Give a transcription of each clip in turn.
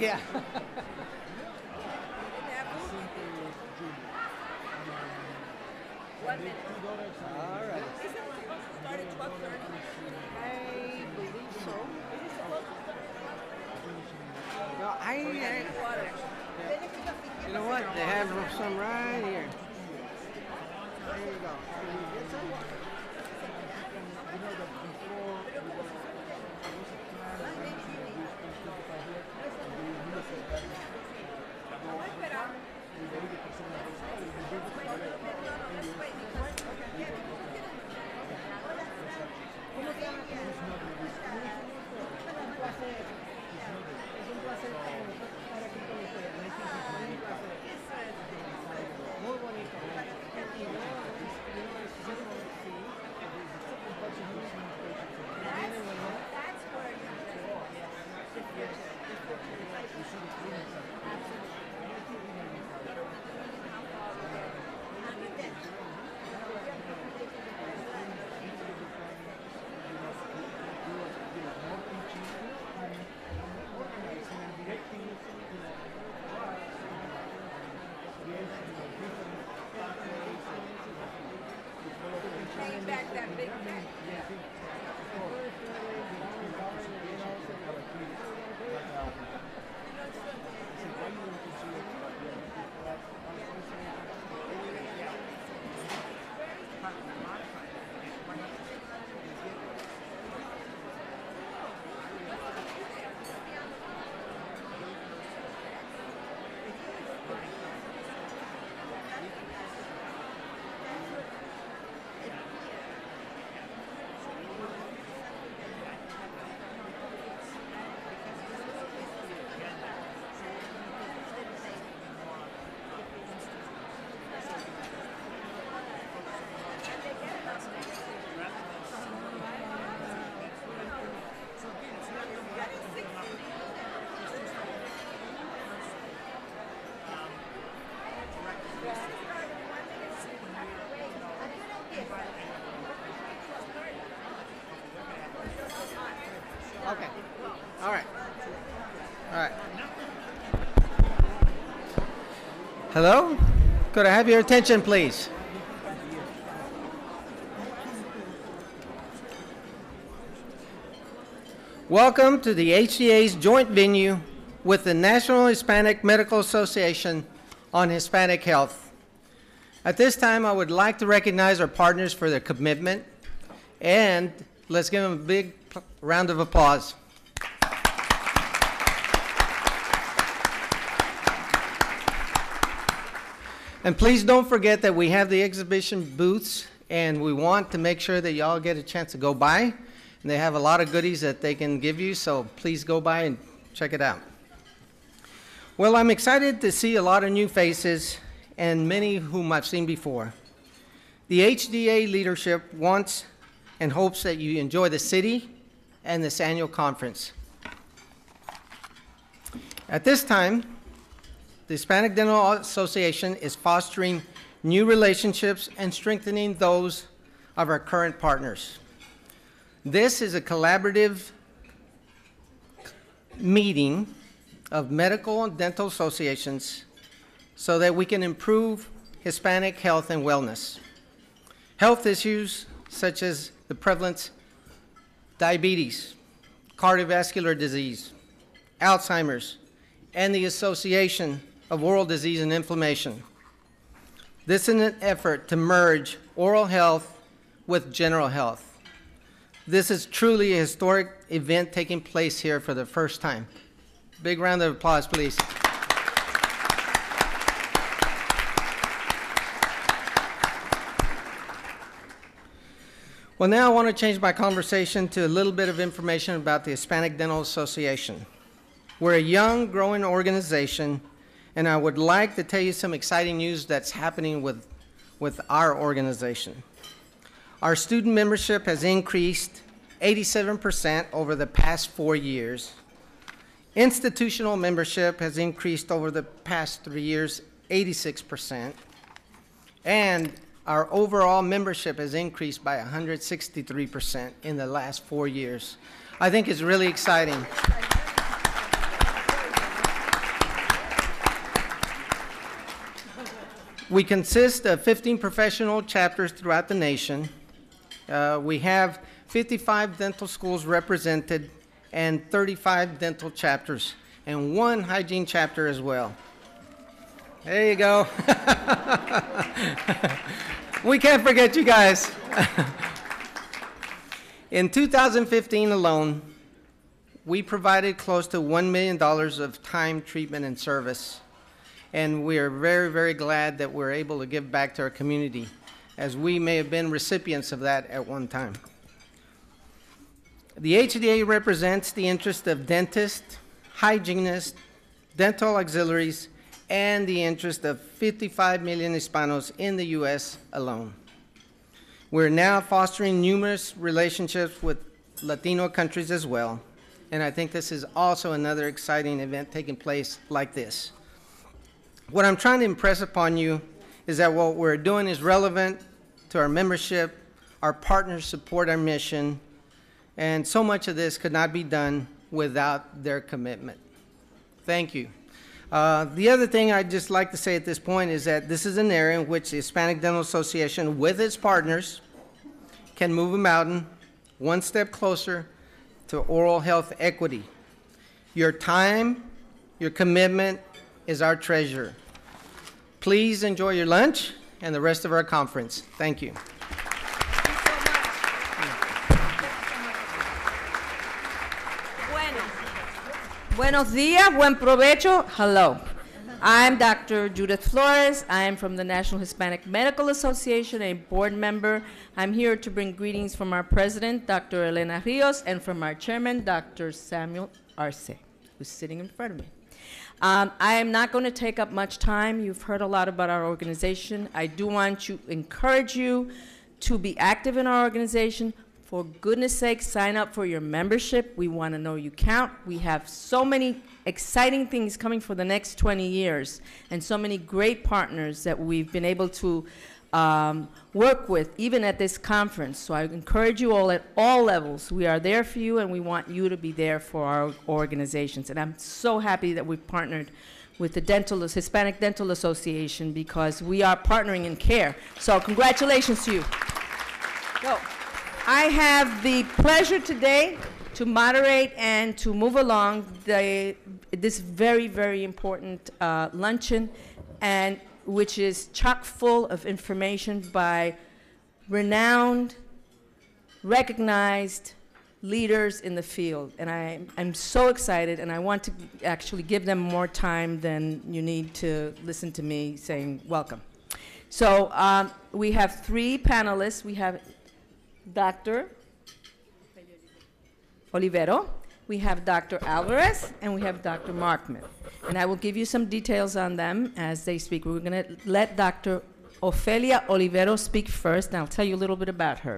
Yeah. One minute. All right. Isn't it supposed to start at 12:30? I believe so. Is it supposed to start at 12:30? No, Water. you know what? They have some right here. There you go. Can you get some? Muy bonito. Paying back that big debt. Okay. All right. All right. Hello? Could I have your attention, please? Welcome to the HDA's joint venue with the National Hispanic Medical Association on Hispanic Health. At this time, I would like to recognize our partners for their commitment, and let's give them a big round of applause. And please don't forget that we have the exhibition booths, and we want to make sure that y'all get a chance to go by. And they have a lot of goodies that they can give you, so please go by and check it out. Well, I'm excited to see a lot of new faces and many whom I've seen before. The HDA leadership wants and hopes that you enjoy the city and this annual conference. At this time, the Hispanic Dental Association is fostering new relationships and strengthening those of our current partners. This is a collaborative meeting of medical and dental associations so that we can improve Hispanic health and wellness. Health issues such as the prevalence of diabetes, cardiovascular disease, Alzheimer's, and the association of oral disease and inflammation. This is an effort to merge oral health with general health. This is truly a historic event taking place here for the first time. Big round of applause, please. Well, now I want to change my conversation to a little bit of information about the Hispanic Dental Association. We're a young, growing organization, and I would like to tell you some exciting news that's happening with our organization. Our student membership has increased 87% over the past 4 years. Institutional membership has increased over the past 3 years, 86%. And our overall membership has increased by 163% in the last 4 years. I think it's really exciting. We consist of 15 professional chapters throughout the nation. We have 55 dental schools represented and 35 dental chapters, and 1 hygiene chapter as well. There you go. We can't forget you guys. In 2015 alone, we provided close to $1 million of time, treatment, and service. And we are very, very glad that we're able to give back to our community, as we may have been recipients of that at one time. The HDA represents the interest of dentists, hygienists, dental auxiliaries, and the interest of 55 million Hispanos in the U.S. alone. We're now fostering numerous relationships with Latino countries as well, and I think this is also another exciting event taking place like this. What I'm trying to impress upon you is that what we're doing is relevant to our membership, our partners support our mission, and so much of this could not be done without their commitment. Thank you. The other thing I'd just like to say at this point is that this is an area in which the Hispanic Dental Association, with its partners, can move a mountain one step closer to oral health equity. Your time, your commitment is our treasure. Please enjoy your lunch and the rest of our conference. Thank you. Buenos días, buen provecho, hello. I'm Dr. Judith Flores. I am from the National Hispanic Medical Association, a board member. I'm here to bring greetings from our president, Dr. Elena Rios, and from our chairman, Dr. Samuel Arce, who's sitting in front of me. I am not going to take up much time. You've heard a lot about our organization. I do want to encourage you to be active in our organization. For goodness sake, sign up for your membership. We want to know you count. We have so many exciting things coming for the next 20 years and so many great partners that we've been able to work with, even at this conference. So I encourage you all at all levels. We are there for you, and we want you to be there for our organizations. And I'm so happy that we've partnered with the Hispanic Dental Association, because we are partnering in care. So congratulations to you. So, I have the pleasure today to moderate and to move along this very, very important luncheon, and which is chock full of information by renowned, recognized leaders in the field. And I'm so excited, and I want to actually give them more time than you need to listen to me saying welcome. So we have 3 panelists. We have Dr. Olivero, we have Dr. Alvarez, and we have Dr. Markman. And I will give you some details on them as they speak. We're going to let Dr. Ofelia Olivero speak first, and I'll tell you a little bit about her.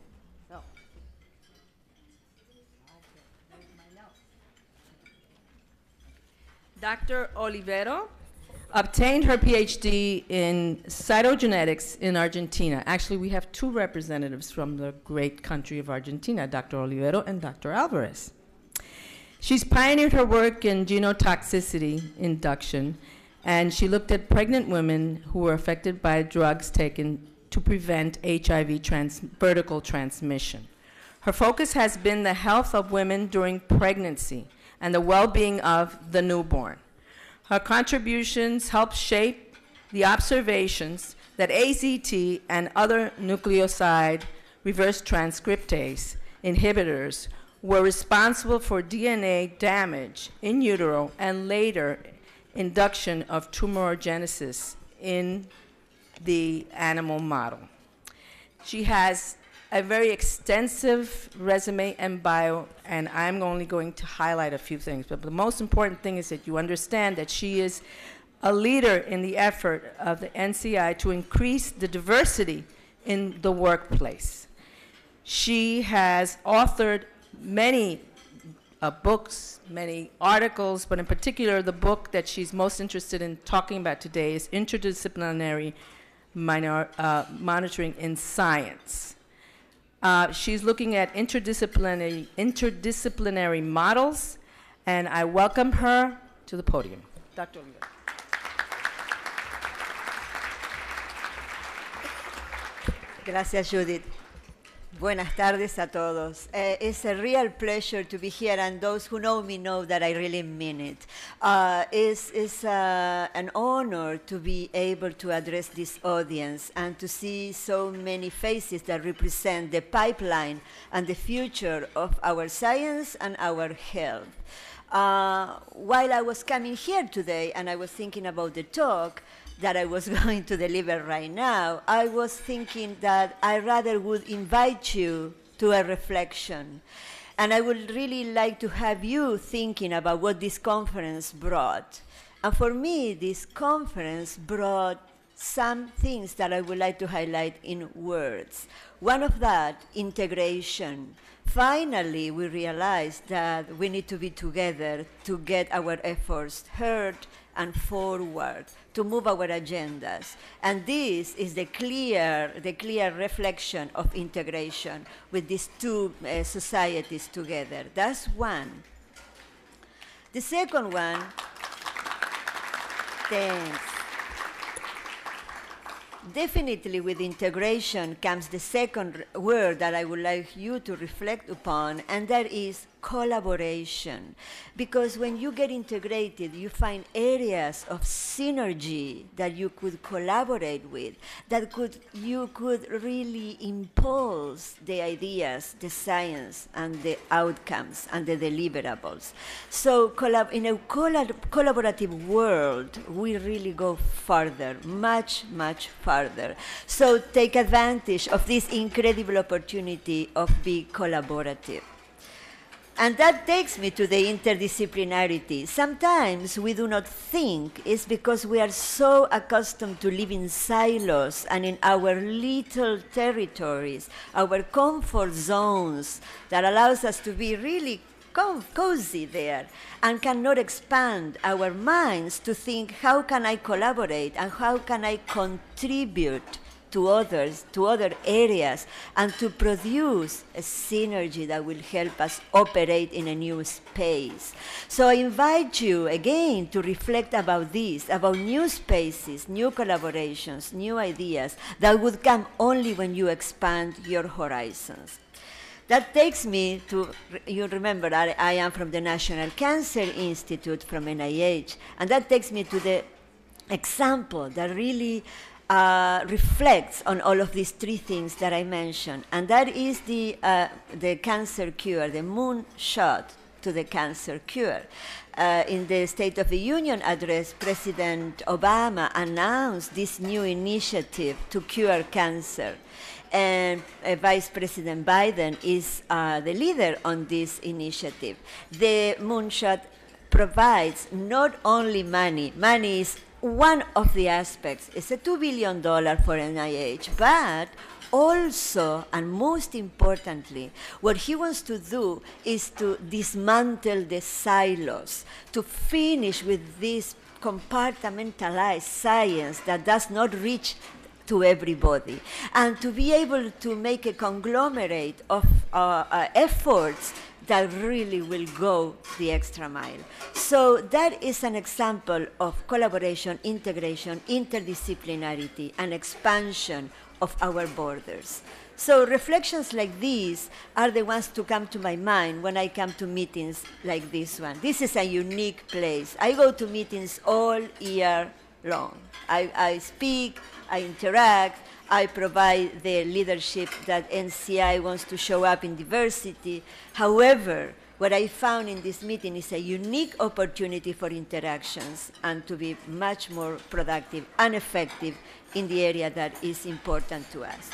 Dr. Olivero obtained her PhD in cytogenetics in Argentina. Actually, we have 2 representatives from the great country of Argentina, Dr. Olivero and Dr. Alvarez. She's pioneered her work in genotoxicity induction, and she looked at pregnant women who were affected by drugs taken to prevent HIV vertical transmission. Her focus has been the health of women during pregnancy and the well-being of the newborn. Her contributions help shape the observations that AZT and other nucleoside reverse transcriptase inhibitors were responsible for DNA damage in utero and later induction of tumorigenesis in the animal model. She has a very extensive resume and bio, and I'm only going to highlight a few things. But the most important thing is that you understand that she is a leader in the effort of the NCI to increase the diversity in the workplace. She has authored many books, many articles, but in particular, the book that she's most interested in talking about today is Interdisciplinary Monitoring in Science. She's looking at interdisciplinary models, and I welcome her to the podium. Dr. Olivero. Gracias, Judith. Buenas tardes a todos. It's a real pleasure to be here, and those who know me know that I really mean it. It's an honor to be able to address this audience and to see so many faces that represent the pipeline and the future of our science and our health. While I was coming here today and I was thinking about the talk that I was going to deliver right now, I was thinking that I rather would invite you to a reflection. And I would really like to have you thinking about what this conference brought. And for me, this conference brought some things that I would like to highlight in words. One of that, integration. Finally, we realized that we need to be together to get our efforts heard and forward, to move our agendas. And this is the clear reflection of integration with these two societies together. That's one. The second one, thanks. Definitely with integration comes the second word that I would like you to reflect upon, and that is collaboration. Because when you get integrated, you find areas of synergy that you could collaborate with, that you could really impulse the ideas, the science, and the outcomes, and the deliverables. So in a collaborative world, we really go further, much, much further. So take advantage of this incredible opportunity of being collaborative. And that takes me to the interdisciplinarity. Sometimes we do not think it's because we are so accustomed to live in silos and in our little territories, our comfort zones that allows us to be really cozy there, and cannot expand our minds to think, how can I collaborate and how can I contribute to others, to other areas, and to produce a synergy that will help us operate in a new space. So I invite you again to reflect about this, about new spaces, new collaborations, new ideas that would come only when you expand your horizons. That takes me to, you remember, I am from the National Cancer Institute from NIH, and that takes me to the example that really reflects on all of these three things that I mentioned, and that is the cancer cure, the moonshot to the cancer cure. In the State of the Union address, President Obama announced this new initiative to cure cancer. And Vice President Biden is the leader on this initiative. The moonshot provides not only money is one of the aspects. It's a $2 billion for NIH, but also, and most importantly, what he wants to do is to dismantle the silos, to finish with this compartmentalized science that does not reach to everybody, and to be able to make a conglomerate of efforts that really will go the extra mile. So that is an example of collaboration, integration, interdisciplinarity, and expansion of our borders. So reflections like these are the ones to come to my mind when I come to meetings like this one. This is a unique place. I go to meetings all year long. I speak, I interact, I provide the leadership that NCI wants to show up in diversity. However, what I found in this meeting is a unique opportunity for interactions and to be much more productive and effective in the area that is important to us.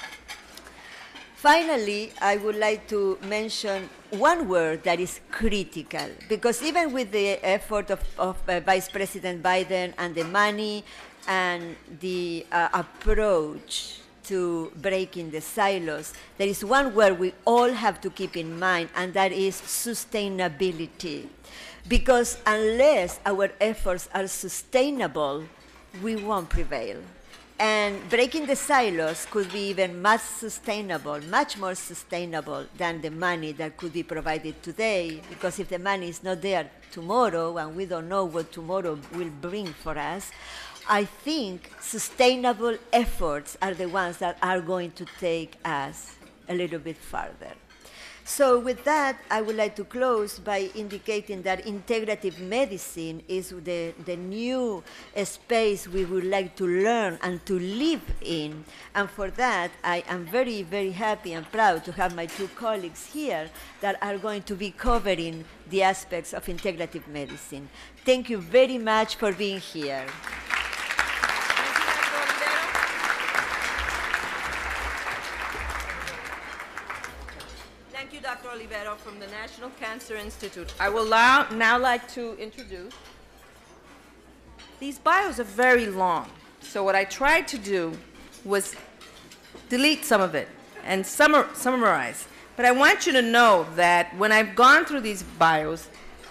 Finally, I would like to mention one word that is critical, because even with the effort of Vice President Biden and the money and the approach to breaking the silos, there is one word we all have to keep in mind, and that is sustainability. Because unless our efforts are sustainable, we won't prevail. And breaking the silos could be even much more sustainable than the money that could be provided today, because if the money is not there tomorrow, and we don't know what tomorrow will bring for us, I think sustainable efforts are the ones that are going to take us a little bit farther. So with that, I would like to close by indicating that integrative medicine is the new space we would like to learn and to live in. And for that, I am very, very happy and proud to have my two colleagues here that are going to be covering the aspects of integrative medicine. Thank you very much for being here. Thank you, Dr. Olivero from the National Cancer Institute. I will now like to introduce. These bios are very long, so what I tried to do was delete some of it and summarize. But I want you to know that when I've gone through these bios,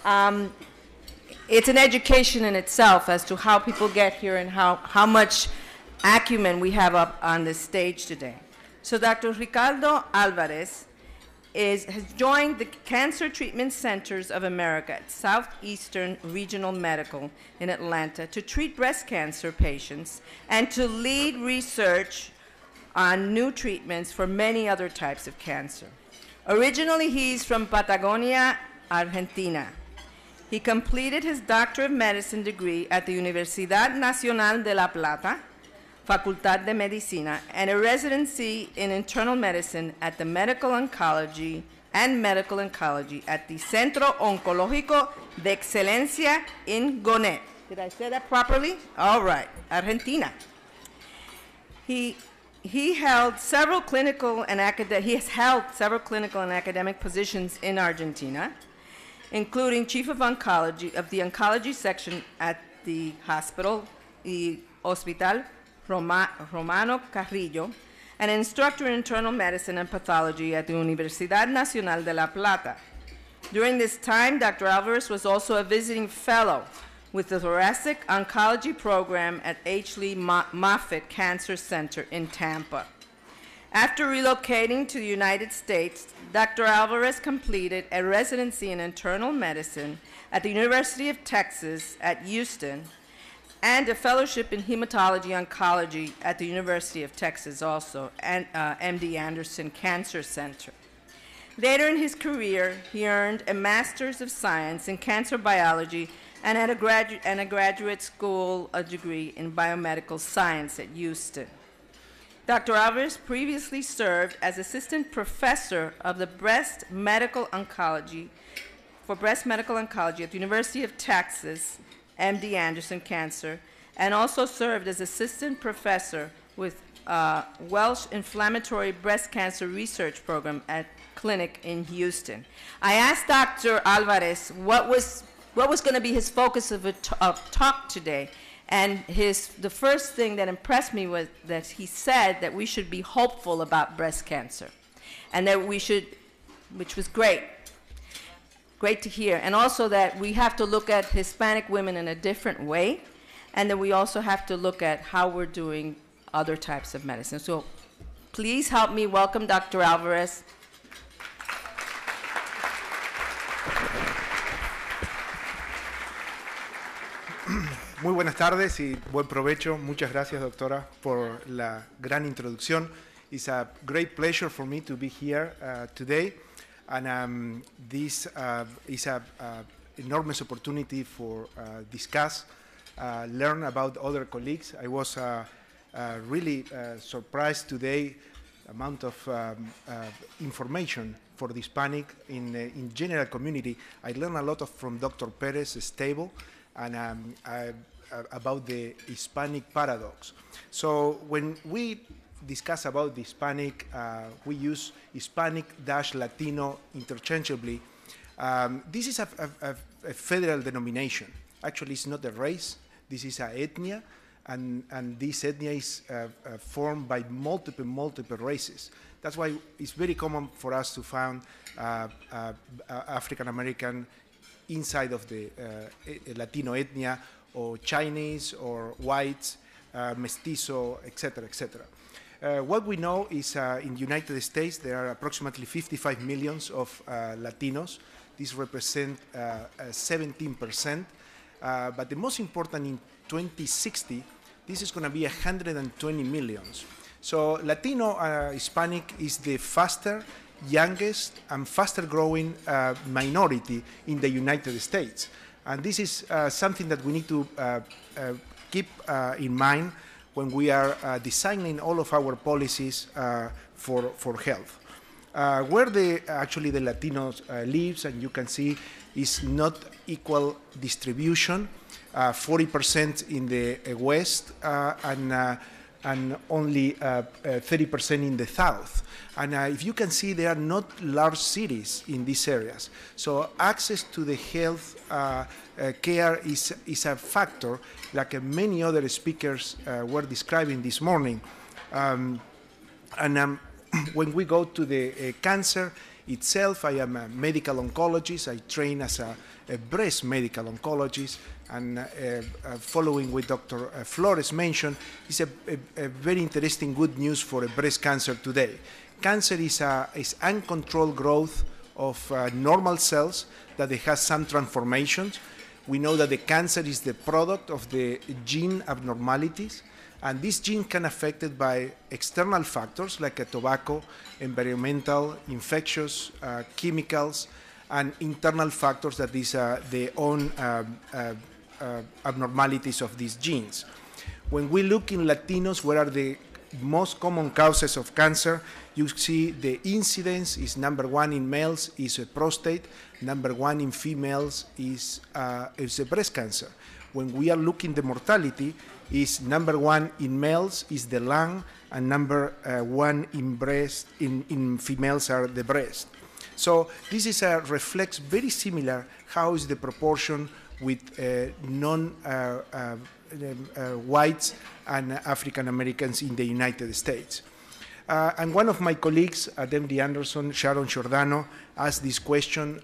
it's an education in itself as to how people get here and how much acumen we have up on this stage today. So Dr. Ricardo Alvarez has joined the Cancer Treatment Centers of America at Southeastern Regional Medical in Atlanta to treat breast cancer patients and to lead research on new treatments for many other types of cancer. Originally, he's from Patagonia, Argentina. He completed his Doctor of Medicine degree at the Universidad Nacional de La Plata, Facultad de Medicina, and a residency in internal medicine at the Medical Oncology at the Centro Oncológico de Excelencia in Gonet. Did I say that properly? All right, Argentina. He has held several clinical and academic positions in Argentina, including Chief of Oncology of the Oncology Section at the Hospital y Hospital Romano Carrillo, an instructor in internal medicine and pathology at the Universidad Nacional de La Plata. During this time, Dr. Alvarez was also a visiting fellow with the Thoracic Oncology Program at H. Lee Moffitt Cancer Center in Tampa. After relocating to the United States, Dr. Alvarez completed a residency in internal medicine at the University of Texas at Houston and a fellowship in hematology oncology at the University of Texas also, and MD Anderson Cancer Center. Later in his career, he earned a Master's of Science in Cancer Biology and had a graduate school degree in Biomedical Science at Houston. Dr. Alvarez previously served as Assistant Professor of the Breast Medical Oncology at the University of Texas, MD Anderson Cancer, and also served as Assistant Professor with Welsh Inflammatory Breast Cancer Research Program at Clinic in Houston. I asked Dr. Alvarez what was going to be his focus of talk today, and the first thing that impressed me was that he said that we should be hopeful about breast cancer, and that we should, which was great to hear, and also that we have to look at Hispanic women in a different way, and that we also have to look at how we're doing other types of medicine. So please help me welcome Dr. Alvarez. Muy buenas tardes y buen provecho. Muchas gracias, doctora, por la gran introducción. It's a great pleasure for me to be here today. And this is an enormous opportunity for discuss, learn about other colleagues. I was really surprised today amount of information for the Hispanic in general community. I learned a lot from Dr. Perez Estebo and about the Hispanic paradox. So when we discuss about the Hispanic, we use Hispanic-Latino interchangeably. This is a federal denomination. Actually, it's not a race. This is an ethnia, and this ethnia is formed by multiple races. That's why it's very common for us to find African American inside of the Latino ethnia, or Chinese, or whites, mestizo, etc., etc. What we know is in the United States there are approximately 55 million of Latinos. This represents 17%. But the most important, in 2060, this is going to be 120 millions. So Latino Hispanic is the faster, youngest, and faster growing minority in the United States. And this is something that we need to keep in mind when we are designing all of our policies for health. Where actually the Latinos lives, and you can see, is not equal distribution. 40% in the West and only 30% in the South. And if you can see, there are not large cities in these areas. So access to the health care is a factor, like many other speakers were describing this morning. When we go to the cancer itself, I am a medical oncologist. I train as a breast medical oncologist, and following what Dr. Flores mentioned, is a very interesting good news for breast cancer today. Cancer is uncontrolled growth of normal cells that it has some transformations. We know that the cancer is the product of the gene abnormalities, and this gene can be affected by external factors like tobacco, environmental, infectious, chemicals, and internal factors that is the own abnormalities of these genes. When we look in Latinos, what are the most common causes of cancer, you see the incidence is number 1 in males is prostate, number 1 in females is breast cancer. When we are looking the mortality, is number 1 in males is the lung, and number 1 in females are the breast. So this is reflects very similar how is the proportion with non-whites and African Americans in the United States. And one of my colleagues at MD Anderson, Sharon Giordano, asked this question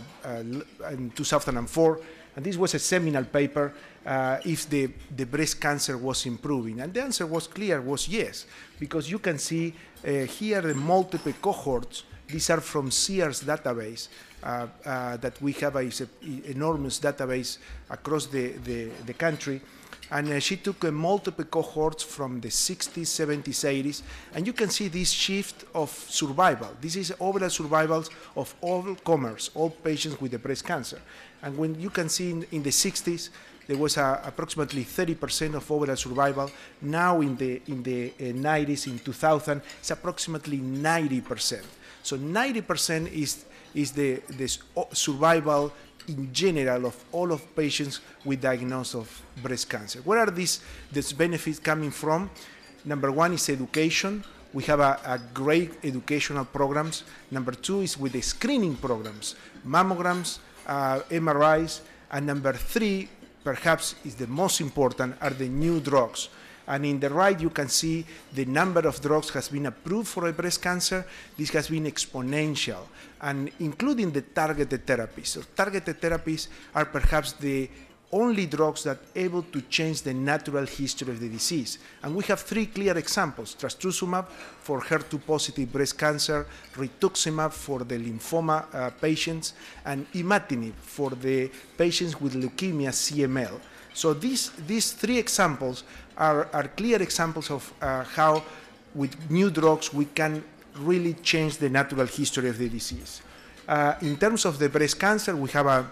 in 2004, and this was a seminal paper, if the breast cancer was improving. And the answer was clear, was yes, because you can see here the multiple cohorts. These are from Sears database that we have an enormous database across the country. And she took multiple cohorts from the 60s, 70s, 80s, and you can see this shift of survival. This is overall survivals of all comers, all patients with the breast cancer. And when you can see in the 60s, there was approximately 30% of overall survival. Now in the 90s, in 2000, it's approximately 90%. So 90% is the survival in general of all of patients with diagnosis of breast cancer. Where are these benefits coming from? Number 1 is education. We have a great educational programs. Number 2 is with the screening programs, mammograms, MRIs, and number 3, perhaps is the most important, are the new drugs. And in the right, you can see the number of drugs has been approved for a breast cancer. This has been exponential, and including the targeted therapies. So targeted therapies are perhaps the only drugs that are able to change the natural history of the disease. And we have 3 clear examples: trastuzumab for HER2-positive breast cancer, rituximab for the lymphoma patients, and imatinib for the patients with leukemia CML. So these 3 examples are clear examples of how, with new drugs, we can really change the natural history of the disease. In terms of the breast cancer, we have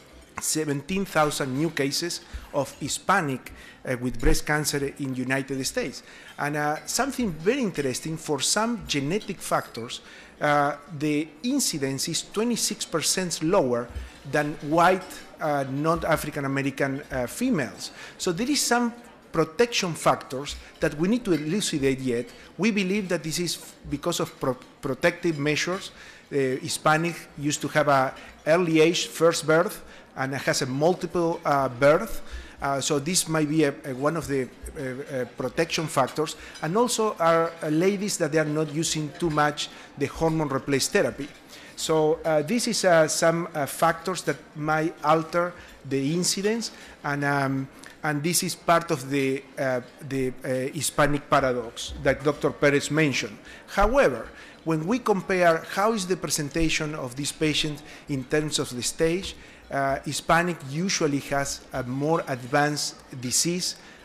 17,000 new cases of Hispanic with breast cancer in the United States. And something very interesting, for some genetic factors, the incidence is 26% lower than white, non-African American females. So there is some protection factors that we need to elucidate yet. We believe that this is because of protective measures. Hispanic used to have an early age first birth, and has a multiple birth. So this might be one of the protection factors. And also are ladies that they are not using too much the hormone replacement therapy. So this is some factors that might alter the incidence, and this is part of the Hispanic paradox that Dr. Perez mentioned. However, when we compare how is the presentation of these patients in terms of the stage, Hispanic usually has a more advanced disease,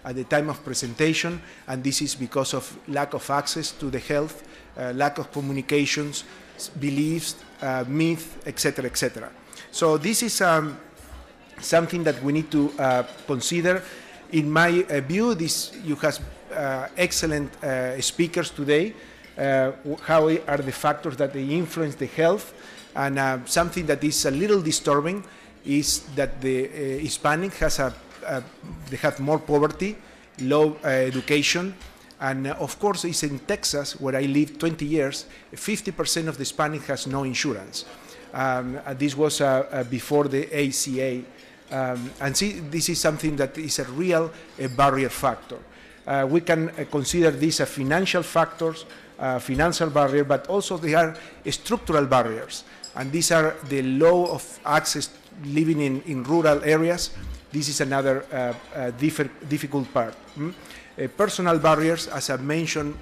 at the time of presentation, and this is because of lack of access to the health, lack of communications, beliefs, myth, etc., etc. So this is something that we need to consider. In my view, you have excellent speakers today. How are the factors that they influence the health? And something that is a little disturbing is that the Hispanic they have more poverty, low education, and of course it's in Texas, where I lived 20 years, 50% of the Hispanic has no insurance. This was before the ACA. And see, this is something that is a real barrier factor. We can consider these as financial factors, financial barrier, but also they are structural barriers. And these are the law of access living in rural areas. This is another difficult part. Personal barriers, as I mentioned,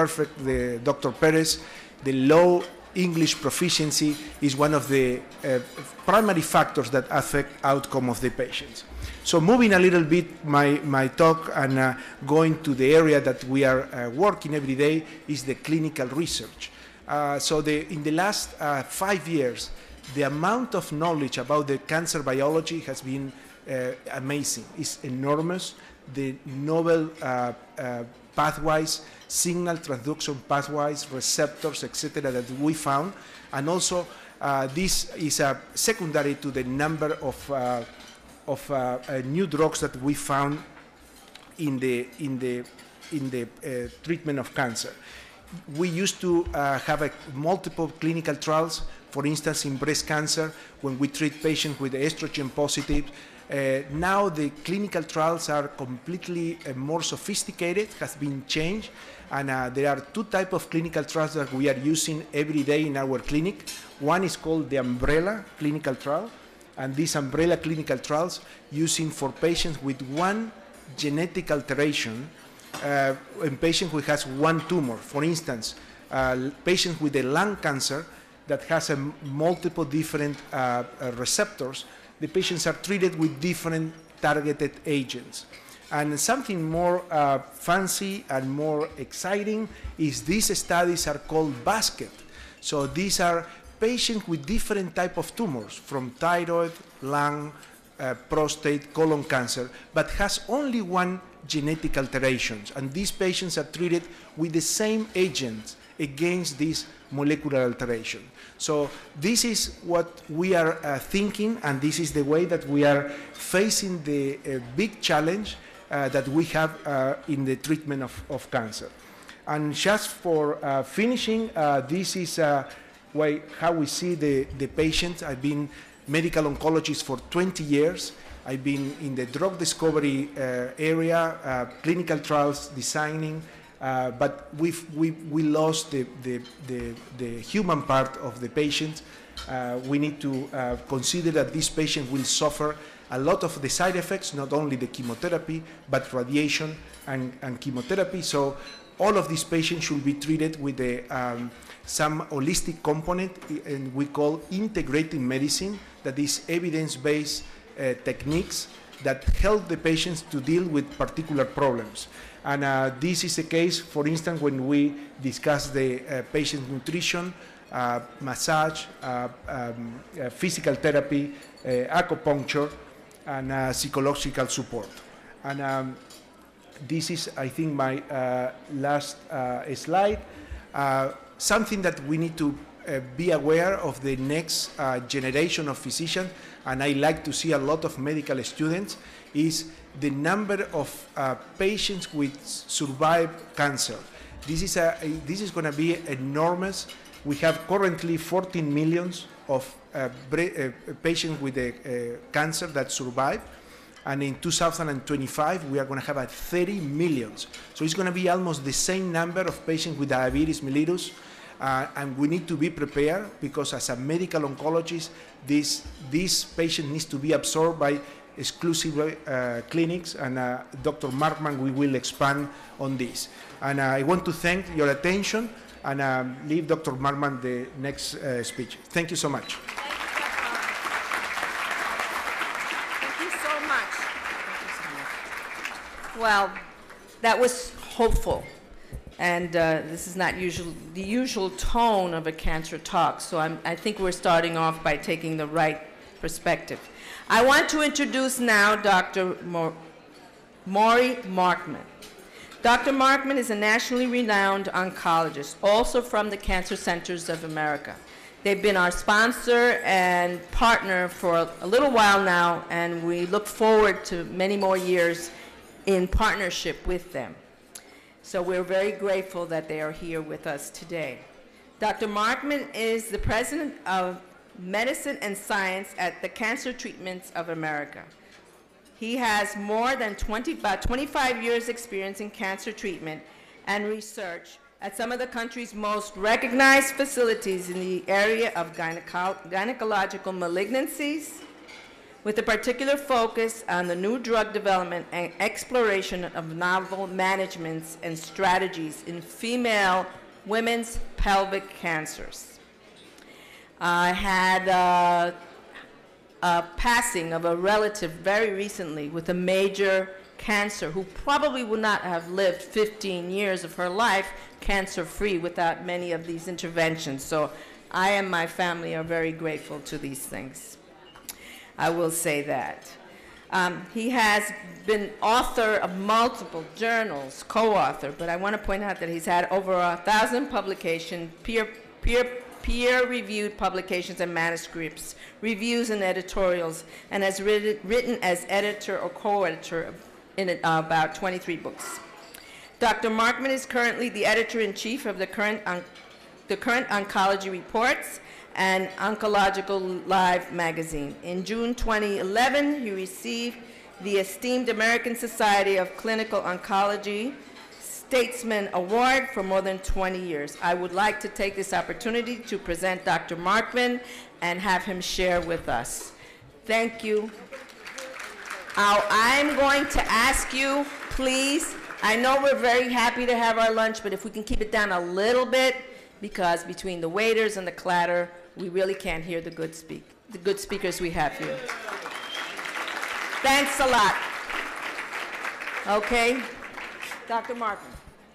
Dr. Perez, the low English proficiency is one of the primary factors that affect outcome of the patients. So moving a little bit my talk and going to the area that we are working every day is the clinical research. In the last 5 years, the amount of knowledge about the cancer biology has been amazing. It's enormous. The novel pathways, signal transduction pathways, receptors, etc., that we found, and also this is secondary to the number of new drugs that we found in the treatment of cancer. We used to have multiple clinical trials. For instance, in breast cancer, when we treat patients with estrogen positive. Now the clinical trials are completely more sophisticated, has been changed, and there are two types of clinical trials that we are using every day in our clinic. One is called the umbrella clinical trial, and these umbrella clinical trials using for patients with one genetic alteration, in patient who has one tumor. For instance, patients with a lung cancer that has multiple different receptors, the patients are treated with different targeted agents. And something more fancy and more exciting is these studies are called basket. So these are patients with different type of tumors, from thyroid, lung, prostate, colon cancer, but has only one genetic alterations. And these patients are treated with the same agents against this molecular alteration. So this is what we are thinking, and this is the way that we are facing the big challenge that we have in the treatment of cancer. And just for finishing, this is how we see the patients. I've been medical oncologist for 20 years. I've been in the drug discovery area, clinical trials designing, but we lost the human part of the patient. We need to consider that this patient will suffer a lot of the side effects, not only the chemotherapy, but radiation and chemotherapy. So all of these patients should be treated with some holistic component, and we call integrative medicine, that is evidence-based techniques that help the patients to deal with particular problems. And this is the case, for instance, when we discuss the patient nutrition, massage, physical therapy, acupuncture, and psychological support. And this is, I think, my last slide. Something that we need to be aware of the next generation of physicians, and I like to see a lot of medical students, is the number of patients with survived cancer. This is going to be enormous. We have currently 14 million of patients with cancer that survive, and in 2025 we are going to have 30 million. So it's going to be almost the same number of patients with diabetes mellitus, and we need to be prepared, because as a medical oncologist, this patient needs to be absorbed by exclusive clinics, and Dr. Markman, we will expand on this. And I want to thank your attention, and leave Dr. Markman the next speech. Thank you so much. Well, that was hopeful. And this is not the usual tone of a cancer talk, so I think we're starting off by taking the right perspective. I want to introduce now Dr. Maury Markman. Dr. Markman is a nationally renowned oncologist, also from the Cancer Centers of America. They've been our sponsor and partner for a little while now, and we look forward to many more years in partnership with them. So we're very grateful that they are here with us today. Dr. Markman is the president of Medicine and Science at the Cancer Treatments of America. He has more than about 25 years experience in cancer treatment and research at some of the country's most recognized facilities in the area of gynecological malignancies, with a particular focus on the new drug development and exploration of novel managements and strategies in women's pelvic cancers. I had a passing of a relative very recently with a major cancer who probably would not have lived 15 years of her life cancer-free without many of these interventions. So I and my family are very grateful to these things. I will say that. He has been author of multiple journals, co-author, but I want to point out that he's had over 1,000 publications, peer-reviewed publications and manuscripts, reviews and editorials, and has written as editor or co-editor in about 23 books. Dr. Markman is currently the editor-in-chief of the current Oncology Reports and Oncological Live magazine. In June 2011, he received the esteemed American Society of Clinical Oncology Statesman Award for more than 20 years. I would like to take this opportunity to present Dr. Markman and have him share with us. Thank you. I'm going to ask you, please, I know we're very happy to have our lunch, but if we can keep it down a little bit, because between the waiters and the clatter, we really can't hear the good speakers we have here. Thanks a lot. Okay, Dr. Markman.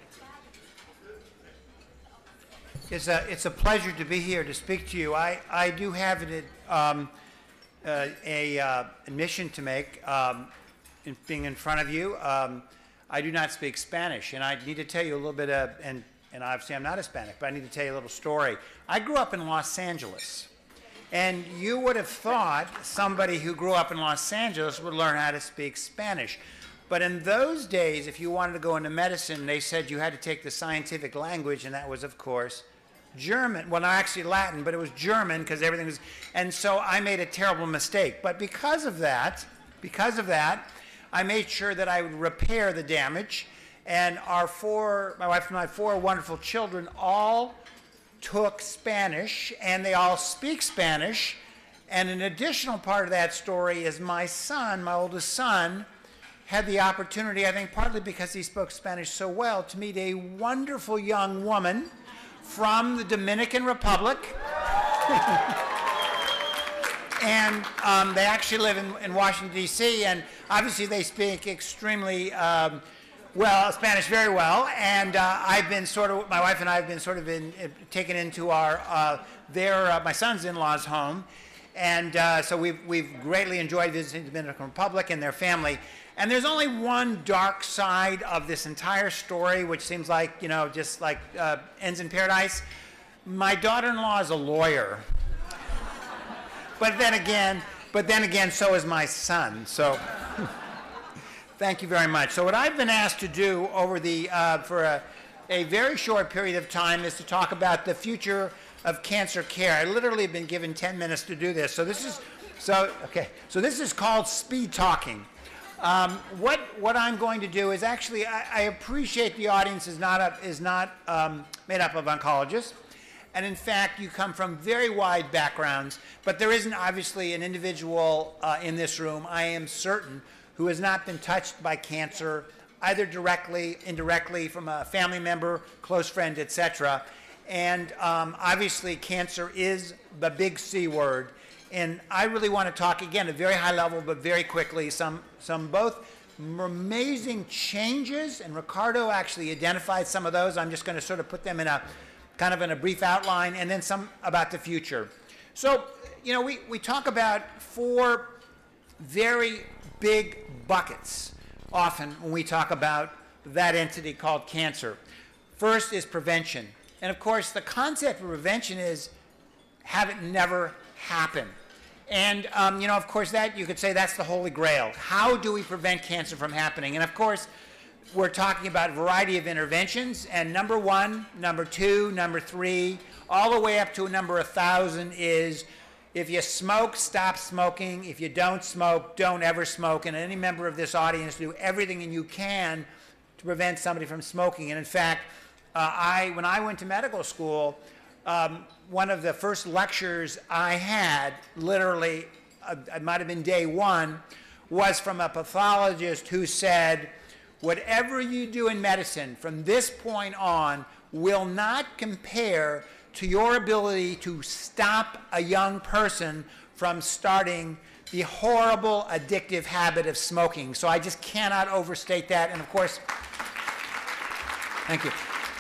It's a pleasure to be here to speak to you. I do have an admission to make in being in front of you. I do not speak Spanish, and I need to tell you a little bit and obviously I'm not Hispanic, but I need to tell you a little story. I grew up in Los Angeles, and you would have thought somebody who grew up in Los Angeles would learn how to speak Spanish. But in those days, if you wanted to go into medicine, they said you had to take the scientific language, and that was, of course, German. Well, not actually Latin, but it was German because everything was, and so I made a terrible mistake. But because of that, I made sure that I would repair the damage. And my wife and my 4 wonderful children all took Spanish, and they all speak Spanish. And an additional part of that story is my son, my oldest son, had the opportunity, I think partly because he spoke Spanish so well, to meet a wonderful young woman from the Dominican Republic. And they actually live in Washington, D.C., and obviously they speak extremely well, Spanish very well, and I've been my wife and I have been taken into my son's in-laws' home, and so we've greatly enjoyed visiting the Dominican Republic and their family. And there's only one dark side of this entire story, which seems like, just like ends in paradise. My daughter-in-law is a lawyer, but then again, so is my son. So. Thank you very much. So what I've been asked to do over for a very short period of time is to talk about the future of cancer care. I literally have been given 10 minutes to do this. So this is called speed talking. What I'm going to do is actually, I appreciate the audience is not made up of oncologists. And in fact, you come from very wide backgrounds, but there isn't obviously an individual in this room, I am certain, who has not been touched by cancer, either directly, indirectly, from a family member, close friend, etc. And obviously, cancer is the big C word. And I really want to talk, again, at a very high level, but very quickly, some both amazing changes, and Ricardo actually identified some of those. I'm just going to sort of put them in a kind of in a brief outline, and then some about the future. So, you know, we talk about 4 very big buckets often when we talk about that entity called cancer. First is prevention. And of course, the concept of prevention is have it never happen. And, you know, of course, that you could say that's the holy grail. How do we prevent cancer from happening? And of course, we're talking about a variety of interventions. And number 1, number 2, number 3, all the way up to a number 1,000 is if you smoke, stop smoking. If you don't smoke, don't ever smoke. And any member of this audience do everything you can to prevent somebody from smoking. And in fact, when I went to medical school, one of the first lectures I had, literally, it might have been day 1, was from a pathologist who said, whatever you do in medicine from this point on will not compare to your ability to stop a young person from starting the horrible addictive habit of smoking. So I just cannot overstate that. And of course, thank you.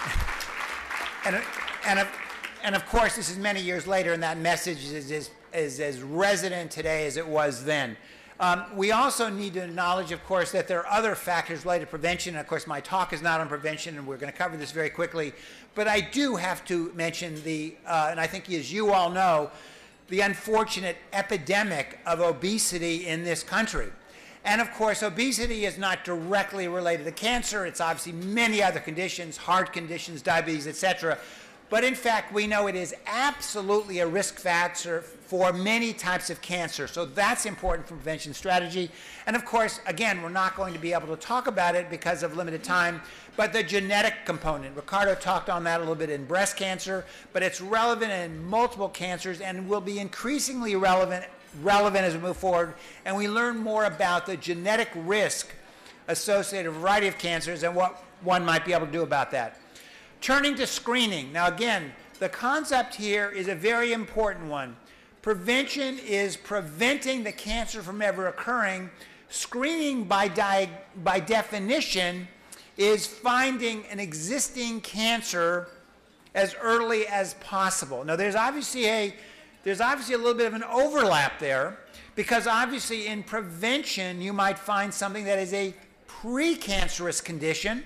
And of course, this is many years later, and that message is as resonant today as it was then. We also need to acknowledge, of course, that there are other factors related to prevention. And of course, my talk is not on prevention, and we're going to cover this very quickly. But I do have to mention and I think as you all know, the unfortunate epidemic of obesity in this country. And of course, obesity is not directly related to cancer. It's obviously many other conditions, heart conditions, diabetes, etc. But in fact, we know it is absolutely a risk factor for many types of cancer. So that's important for prevention strategy. And of course, again, we're not going to be able to talk about it because of limited time, but the genetic component. Ricardo talked on that a little bit in breast cancer, but it's relevant in multiple cancers and will be increasingly relevant as we move forward. And we learn more about the genetic risk associated with a variety of cancers and what one might be able to do about that. Turning to screening. Now again, the concept here is a very important one. Prevention is preventing the cancer from ever occurring. Screening by definition is finding an existing cancer as early as possible. Now there's obviously a little bit of an overlap there, because obviously in prevention you might find something that is a precancerous condition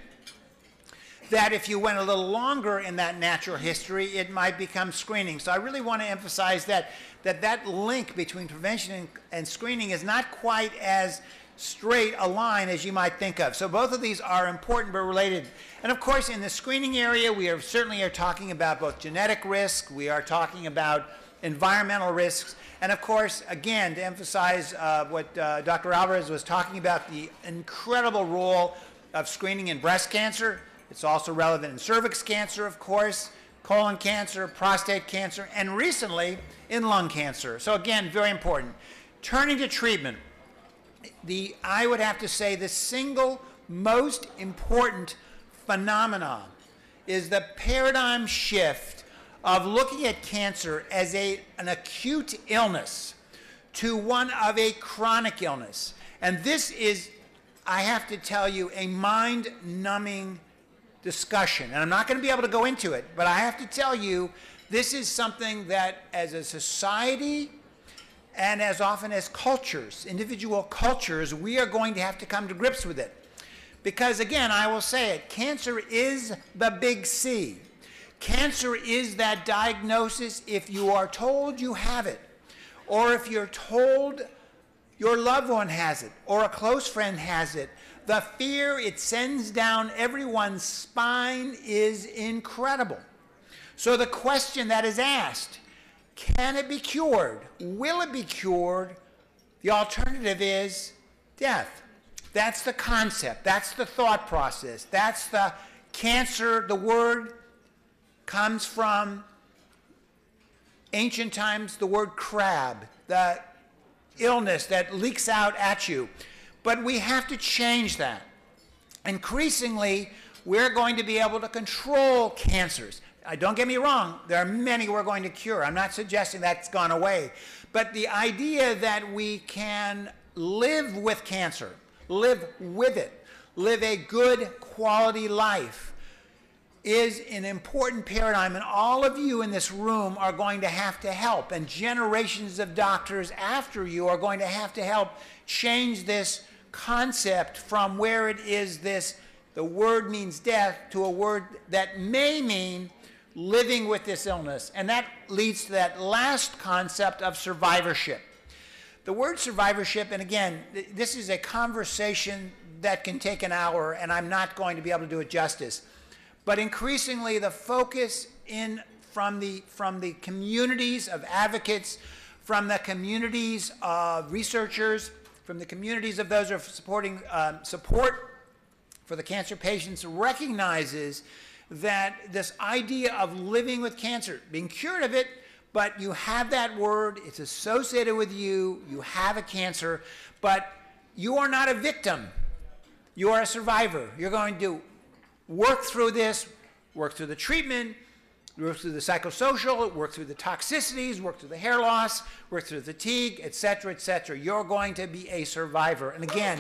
that if you went a little longer in that natural history, it might become screening. So I really want to emphasize that link between prevention and screening is not quite as straight a line as you might think of. So both of these are important but related. And of course, in the screening area, we certainly are talking about both genetic risk, we are talking about environmental risks, and of course, again, to emphasize what Dr. Alvarez was talking about, the incredible role of screening in breast cancer. It's also relevant in cervix cancer, of course, colon cancer, prostate cancer, and recently in lung cancer. So again, very important. Turning to treatment, I would have to say the single most important phenomenon is the paradigm shift of looking at cancer as an acute illness to one of a chronic illness. And this is, I have to tell you, a mind-numbing discussion. And I'm not going to be able to go into it, but I have to tell you, this is something that as a society and as often as cultures, individual cultures, we are going to have to come to grips with it. Because again, I will say it, cancer is the big C. Cancer is that diagnosis if you are told you have it, or if you're told your loved one has it, or a close friend has it. The fear it sends down everyone's spine is incredible. So the question that is asked, can it be cured? Will it be cured? The alternative is death. That's the concept. That's the thought process. That's the cancer. The word comes from ancient times, the word crab, the illness that leaks out at you. But we have to change that. Increasingly, we're going to be able to control cancers. Don't get me wrong, there are many we're going to cure. I'm not suggesting that's gone away. But the idea that we can live with cancer, live with it, live a good quality life, is an important paradigm, and all of you in this room are going to have to help, and generations of doctors after you are going to have to help change this concept from where it is this, the word means death, to a word that may mean living with this illness. And that leads to that last concept of survivorship. The word survivorship, and again, this is a conversation that can take an hour, and I'm not going to be able to do it justice. But increasingly, the focus from the communities of advocates, from the communities of researchers, from the communities of those who are supporting support for the cancer patients, recognizes that this idea of living with cancer, being cured of it, but you have that word, it's associated with you, you have a cancer, but you are not a victim. You are a survivor. You're going to work through this, work through the treatment, work through the psychosocial, work through the toxicities, work through the hair loss, work through the fatigue, et cetera, et cetera. You're going to be a survivor. And again,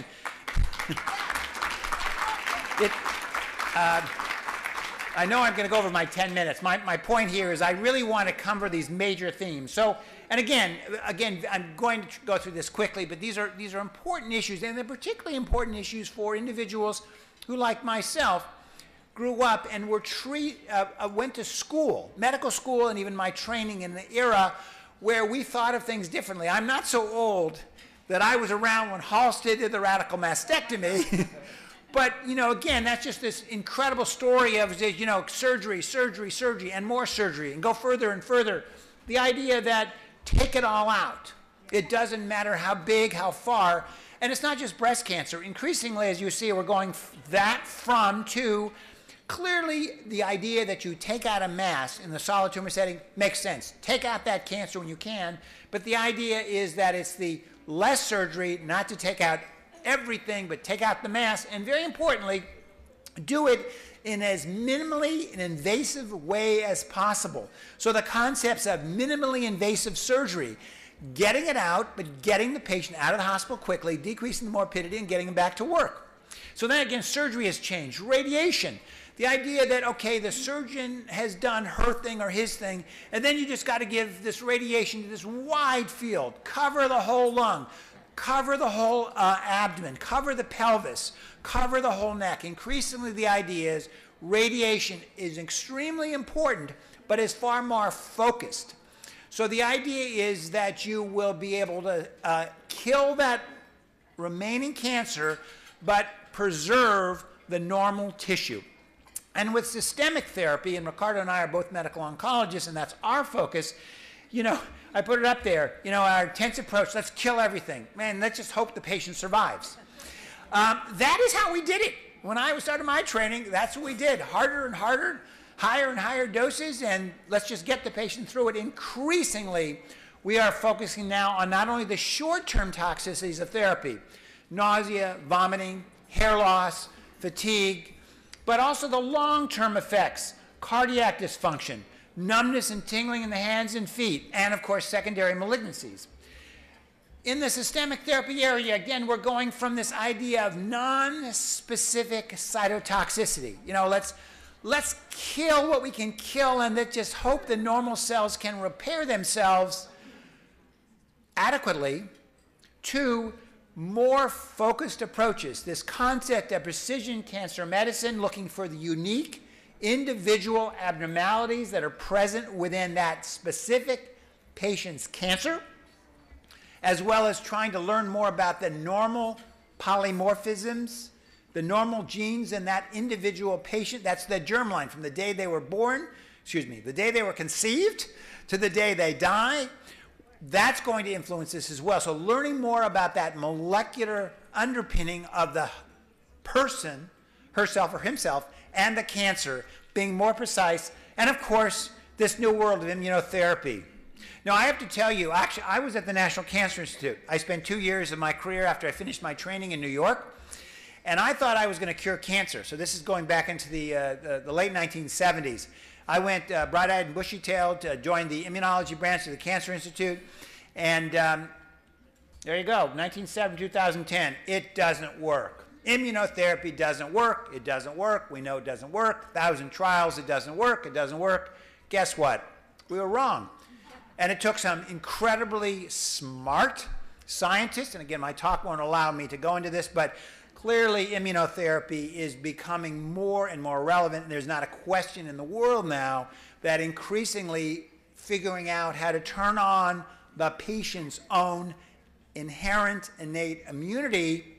I know I'm going to go over my 10 minutes. My point here is I really want to cover these major themes. So, and again, I'm going to go through this quickly, but these are important issues, and they're particularly important issues for individuals who, like myself, grew up and went to school, medical school, and even my training in the era where we thought of things differently. I'm not so old that I was around when Halsted did the radical mastectomy. But, you know, again, that's just this incredible story of, you know, surgery, surgery, surgery, and more surgery, and go further and further. The idea that take it all out. It doesn't matter how big, how far. And it's not just breast cancer. Increasingly, as you see, we're going to clearly the idea that you take out a mass in the solid tumor setting makes sense. Take out that cancer when you can. But the idea is that it's the less surgery, not to take out everything, but take out the mass, and very importantly, do it in as minimally an invasive way as possible. So the concepts of minimally invasive surgery, getting it out, but getting the patient out of the hospital quickly, decreasing the morbidity, and getting them back to work. So then again, surgery has changed. Radiation, the idea that, okay, the surgeon has done her thing or his thing, and then you just got to give this radiation to this wide field, cover the whole lung, cover the whole abdomen, cover the pelvis, cover the whole neck. Increasingly, the idea is radiation is extremely important, but is far more focused. So the idea is that you will be able to kill that remaining cancer, but preserve the normal tissue. And with systemic therapy, and Ricardo and I are both medical oncologists, and that's our focus, you know, I put it up there, you know, our intense approach, let's kill everything. Man, let's just hope the patient survives. That is how we did it. When I started my training, that's what we did. Harder and harder, higher and higher doses, and let's just get the patient through it. Increasingly, we are focusing now on not only the short-term toxicities of therapy, nausea, vomiting, hair loss, fatigue, but also the long-term effects, cardiac dysfunction, numbness and tingling in the hands and feet, and of course secondary malignancies. In the systemic therapy area, again, we're going from this idea of non-specific cytotoxicity. You know, let's kill what we can kill, and let's just hope the normal cells can repair themselves adequately, to more focused approaches. This concept of precision cancer medicine, looking for the unique individual abnormalities that are present within that specific patient's cancer, as well as trying to learn more about the normal polymorphisms, the normal genes in that individual patient. That's the germline from the day they were born, the day they were conceived to the day they die. That's going to influence this as well. So learning more about that molecular underpinning of the person, herself or himself, and the cancer, being more precise, and of course, this new world of immunotherapy. Now, I have to tell you, actually, I was at the National Cancer Institute. I spent 2 years of my career after I finished my training in New York, and I thought I was going to cure cancer. So this is going back into the late 1970s. I went bright-eyed and bushy-tailed to join the immunology branch of the Cancer Institute, and There you go, 1970, 2010. It doesn't work. Immunotherapy doesn't work. It doesn't work. We know it doesn't work. 1,000 trials, it doesn't work. It doesn't work. Guess what? We were wrong. And it took some incredibly smart scientists, and again, my talk won't allow me to go into this, but clearly immunotherapy is becoming more and more relevant, and there's not a question in the world now that increasingly figuring out how to turn on the patient's own inherent innate immunity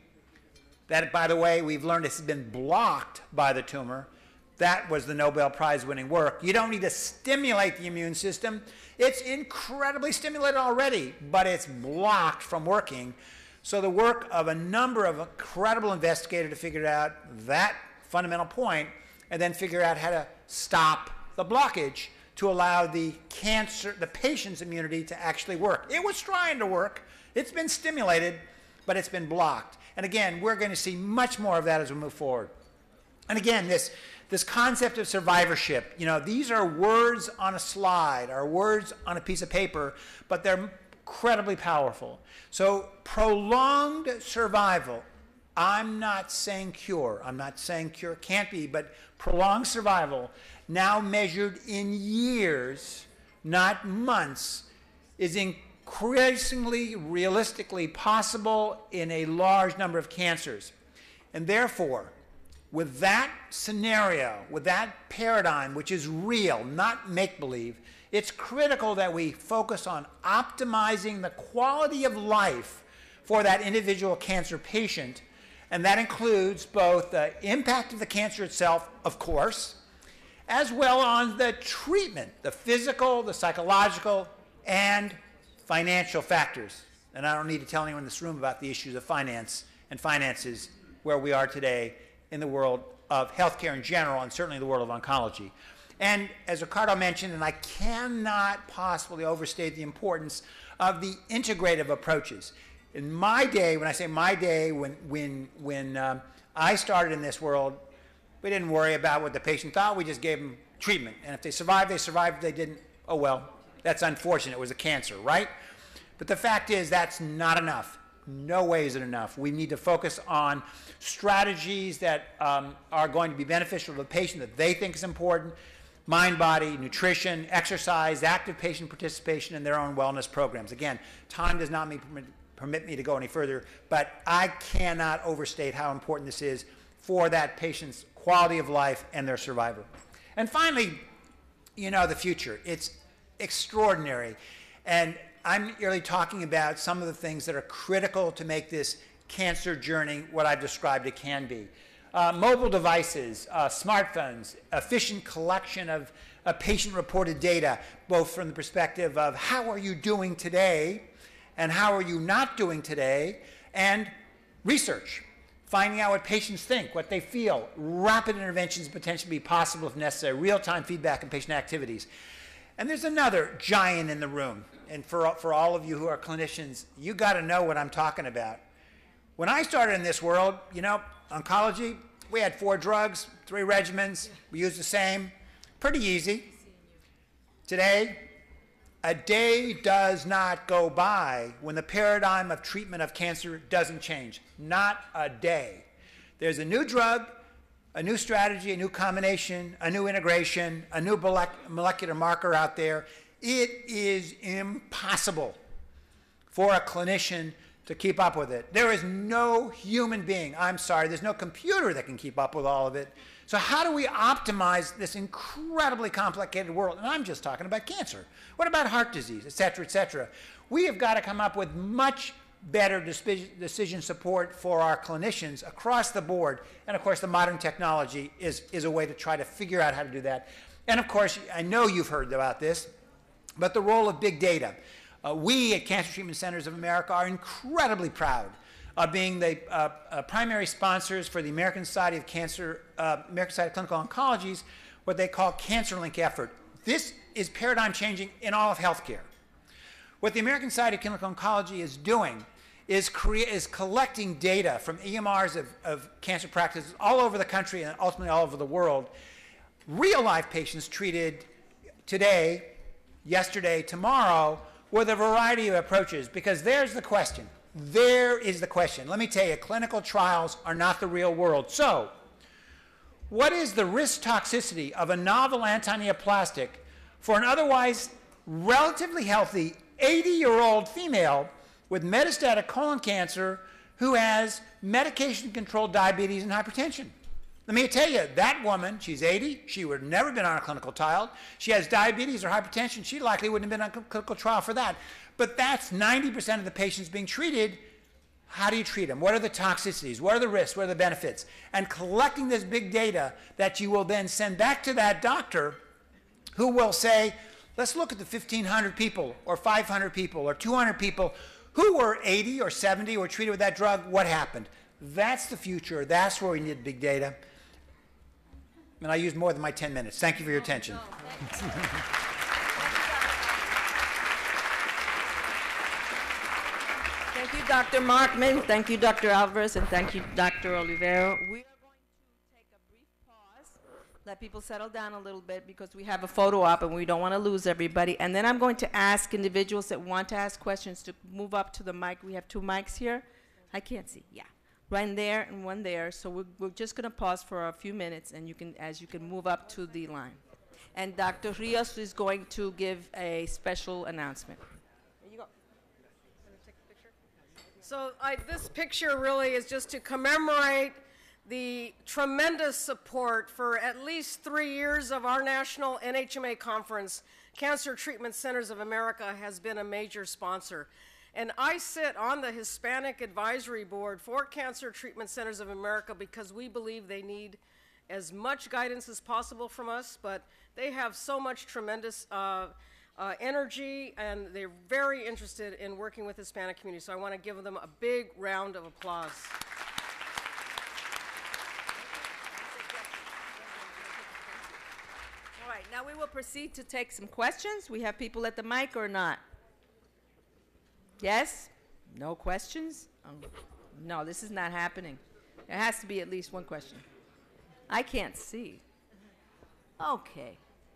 that, by the way, we've learned has been blocked by the tumor. That was the Nobel Prize winning work. You don't need to stimulate the immune system. It's incredibly stimulated already, but it's blocked from working. So the work of a number of incredible investigators to figure out that fundamental point and then figure out how to stop the blockage to allow the patient's immunity to actually work. It was trying to work. It's been stimulated, but it's been blocked. And again, we're going to see much more of that as we move forward. And again, this concept of survivorship, you know, these are words on a slide, are words on a piece of paper, but they're incredibly powerful. So prolonged survival, I'm not saying cure. I'm not saying cure can't be, but prolonged survival, now measured in years, not months, is increasingly realistically possible in a large number of cancers. And therefore, with that scenario, with that paradigm, which is real, not make-believe, it's critical that we focus on optimizing the quality of life for that individual cancer patient, and that includes both the impact of the cancer itself, of course, as well on the treatment, the physical, the psychological, and financial factors. And I don't need to tell anyone in this room about the issues of finance and finances where we are today in the world of healthcare in general, and certainly the world of oncology. And as Ricardo mentioned, and I cannot possibly overstate the importance of the integrative approaches. In my day, when I say my day, when I started in this world, we didn't worry about what the patient thought. We just gave them treatment. And if they survived, they survived. If they didn't, oh well, that's unfortunate. It was a cancer, right? But the fact is that's not enough. No way is it enough. We need to focus on strategies that are going to be beneficial to the patient that they think is important: mind, body, nutrition, exercise, active patient participation in their own wellness programs. Again, time does not permit me to go any further, but I cannot overstate how important this is for that patient's quality of life and their survival. And finally, you know, the future. It's extraordinary. And I'm really talking about some of the things that are critical to make this cancer journey what I've described it can be. Mobile devices, smartphones, efficient collection of patient-reported data, both from the perspective of how are you doing today and how are you not doing today, and research, finding out what patients think, what they feel. Rapid interventions potentially be possible if necessary, real-time feedback on patient activities. And there's another giant in the room, and for all of you who are clinicians, you got to know what I'm talking about. When I started in this world, you know, oncology, we had 4 drugs, 3 regimens, we used the same, pretty easy. Today, a day does not go by when the paradigm of treatment of cancer doesn't change. Not a day. There's a new drug, a new strategy, a new combination, a new integration, a new molecular marker out there. It is impossible for a clinician to keep up with it. There is no human being, I'm sorry, there's no computer that can keep up with all of it. So how do we optimize this incredibly complicated world? And I'm just talking about cancer. What about heart disease, et cetera, et cetera? We have got to come up with much better decision support for our clinicians across the board. And of course, the modern technology is a way to try to figure out how to do that. And of course, I know you've heard about this, but the role of big data. We at Cancer Treatment Centers of America are incredibly proud of being the primary sponsors for the American Society of American Society of Clinical Oncology's what they call Cancer Link effort. This is paradigm changing in all of healthcare. What the American Society of Clinical Oncology is doing is collecting data from EMRs of cancer practices all over the country and ultimately all over the world. Real life patients treated today, yesterday, tomorrow, with a variety of approaches, because there's the question. There is the question. Let me tell you, clinical trials are not the real world. So, what is the risk toxicity of a novel antineoplastic for an otherwise relatively healthy 80-year-old female with metastatic colon cancer who has medication-controlled diabetes and hypertension? Let me tell you, that woman, she's 80, she would have never been on a clinical trial. She has diabetes or hypertension, she likely wouldn't have been on a clinical trial for that. But that's 90% of the patients being treated. How do you treat them? What are the toxicities? What are the risks? What are the benefits? And collecting this big data that you will then send back to that doctor who will say, let's look at the 1,500 people or 500 people or 200 people who were 80 or 70 or treated with that drug. What happened? That's the future. That's where we need big data. And I used more than my 10 minutes. Thank you for your attention. Thank you, Dr. Markman. Thank you, Dr. Alvarez, and thank you, Dr. Olivero. We are going to take a brief pause, let people settle down a little bit because we have a photo op and we don't want to lose everybody. And then I'm going to ask individuals that want to ask questions to move up to the mic. We have 2 mics here. I can't see. Yeah. One there and one there. So we're just going to pause for a few minutes, and you can move up to the line. And Dr. Rios is going to give a special announcement. There you go. So this picture really is just to commemorate the tremendous support for at least 3 years of our national NHMA conference. Cancer Treatment Centers of America has been a major sponsor. And I sit on the Hispanic Advisory Board for Cancer Treatment Centers of America because we believe they need as much guidance as possible from us, but they have so much tremendous energy, and they're very interested in working with the Hispanic community. So I want to give them a big round of applause. All right, now we will proceed to take some questions. We have people at the mic or not? Yes? No questions? No, this is not happening. There has to be at least one question. I can't see. Okay.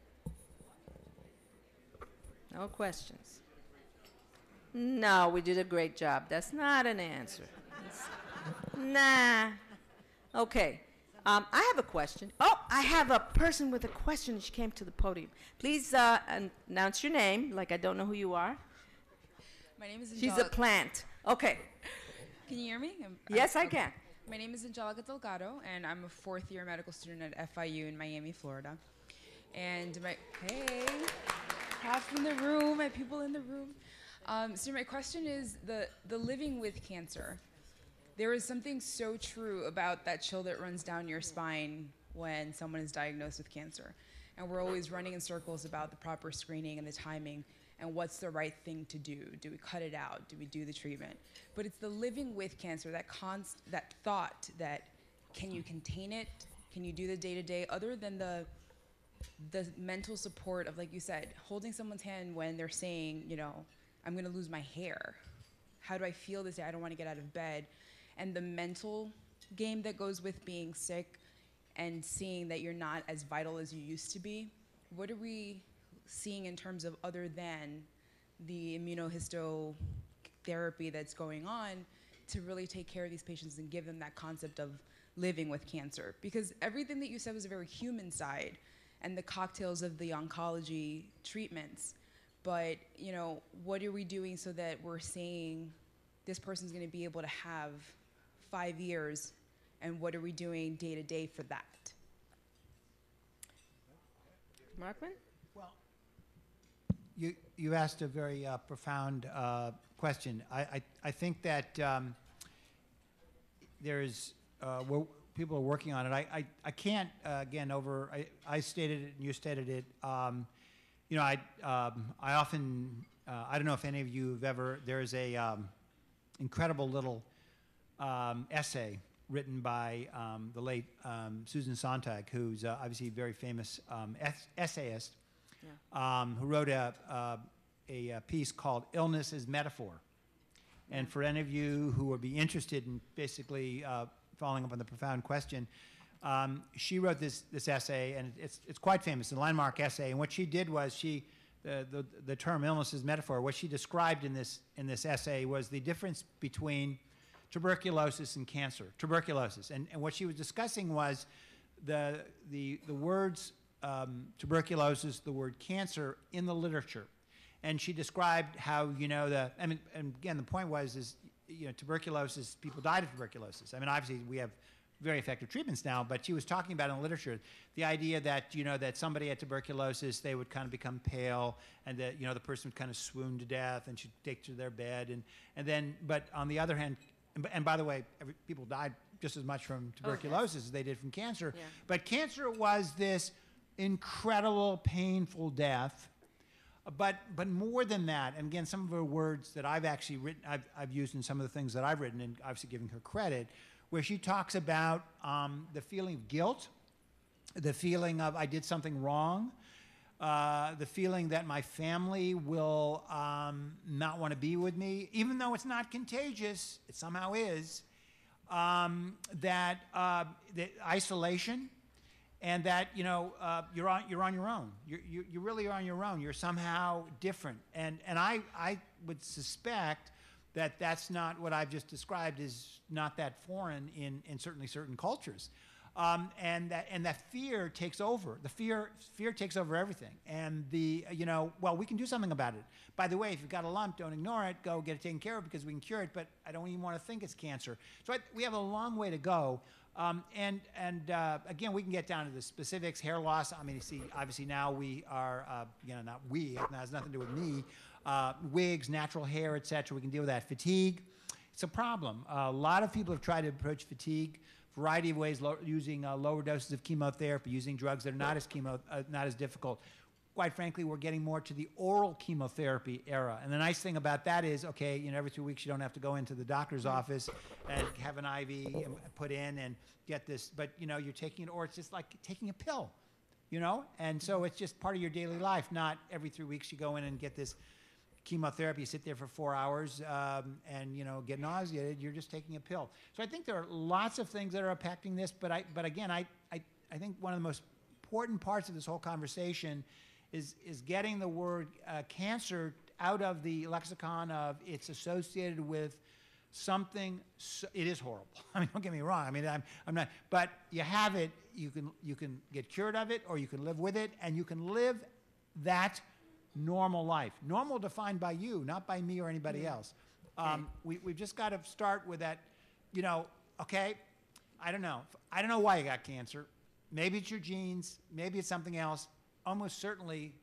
No questions. No, we did a great job. That's not an answer. Nah. Okay. I have a question. Oh, I have a person with a question. She came to the podium. Please announce your name, like I don't know who you are. My name is She's a plant. Okay. Can you hear me? Yes, I can. My name is Angelica Delgado, and I'm a 4th-year medical student at FIU in Miami, Florida. And hey, half in the room, my people in the room. So my question is the living with cancer. There is something so true about that chill that runs down your spine when someone is diagnosed with cancer. And we're always running in circles about the proper screening and the timing and what's the right thing to do. Do we cut it out? Do we do the treatment? But it's the living with cancer, that thought that, can you contain it? Can you do the day-to-day, other than the mental support of, like you said, holding someone's hand when they're saying, you know, I'm gonna lose my hair. How do I feel this day? I don't wanna get out of bed. And the mental game that goes with being sick and seeing that you're not as vital as you used to be. What are we seeing in terms of, other than the immunohistotherapy that's going on, to really take care of these patients and give them that concept of living with cancer? Because everything that you said was a very human side, and the cocktails of the oncology treatments. But, you know, what are we doing so that we're saying this person's gonna be able to have 5 years, and what are we doing day to day for that? Markman? Well, you asked a very profound question. I think that there's people are working on it. I can't again I stated it and you stated it. You know, I often I don't know if any of you have ever. There's a incredible little essay written by the late Susan Sontag, who's obviously a very famous essayist, who wrote a piece called "Illness as Metaphor." And for any of you who would be interested in basically following up on the profound question, she wrote this essay, and it's quite famous, a landmark essay. And what she did was she the term illness as metaphor. What she described in this essay was the difference between tuberculosis and cancer. Tuberculosis, and what she was discussing was the words tuberculosis, the word cancer in the literature, and she described how and again the point was tuberculosis, people died of tuberculosis. I mean, obviously we have very effective treatments now, but she was talking about in the literature the idea that that somebody had tuberculosis, they would kind of become pale, and that the person would kind of swoon to death, and she'd take to their bed, and then but on the other hand, and by the way, people died just as much from tuberculosis as they did from cancer. Yeah. But cancer was this incredible, painful death. But more than that, and again, some of her words that I've actually written, I've used in some of the things that I've written, and obviously giving her credit, where she talks about the feeling of guilt, the feeling of I did something wrong, the feeling that my family will not want to be with me, even though it's not contagious, it somehow is, that isolation, and that you're on your own. You really are on your own. You're somehow different, and I would suspect that that's not what I've just described is not that foreign in certainly certain cultures, and that fear takes over. The fear takes over everything, and well, we can do something about it. By the way, if you've got a lump, don't ignore it. Go get it taken care of because we can cure it. But I don't even want to think it's cancer. So we have a long way to go. And again, we can get down to the specifics. Hair loss. I mean, you see, obviously now we are, not we. It has nothing to do with me. Wigs, natural hair, etc. We can deal with that. Fatigue. It's a problem. A lot of people have tried to approach fatigue variety of ways, using lower doses of chemotherapy, using drugs that are not as difficult. Quite frankly, we're getting more to the oral chemotherapy era. And the nice thing about that is, okay, every 2 weeks you don't have to go into the doctor's office and have an IV put in and get this, but you're taking it, or it's just like taking a pill, And so it's just part of your daily life, not every 3 weeks you go in and get this chemotherapy, you sit there for 4 hours and get nauseated. You're just taking a pill. So I think there are lots of things that are impacting this, but again, I think one of the most important parts of this whole conversation is getting the word cancer out of the lexicon of it's associated with something. It is horrible. I mean, don't get me wrong. I mean, I'm not. But you have it. You can get cured of it, or you can live with it, and you can live that normal life. Normal defined by you, not by me or anybody else. We've just got to start with that. Okay, I don't know why you got cancer. Maybe it's your genes. Maybe it's something else. Almost certainly,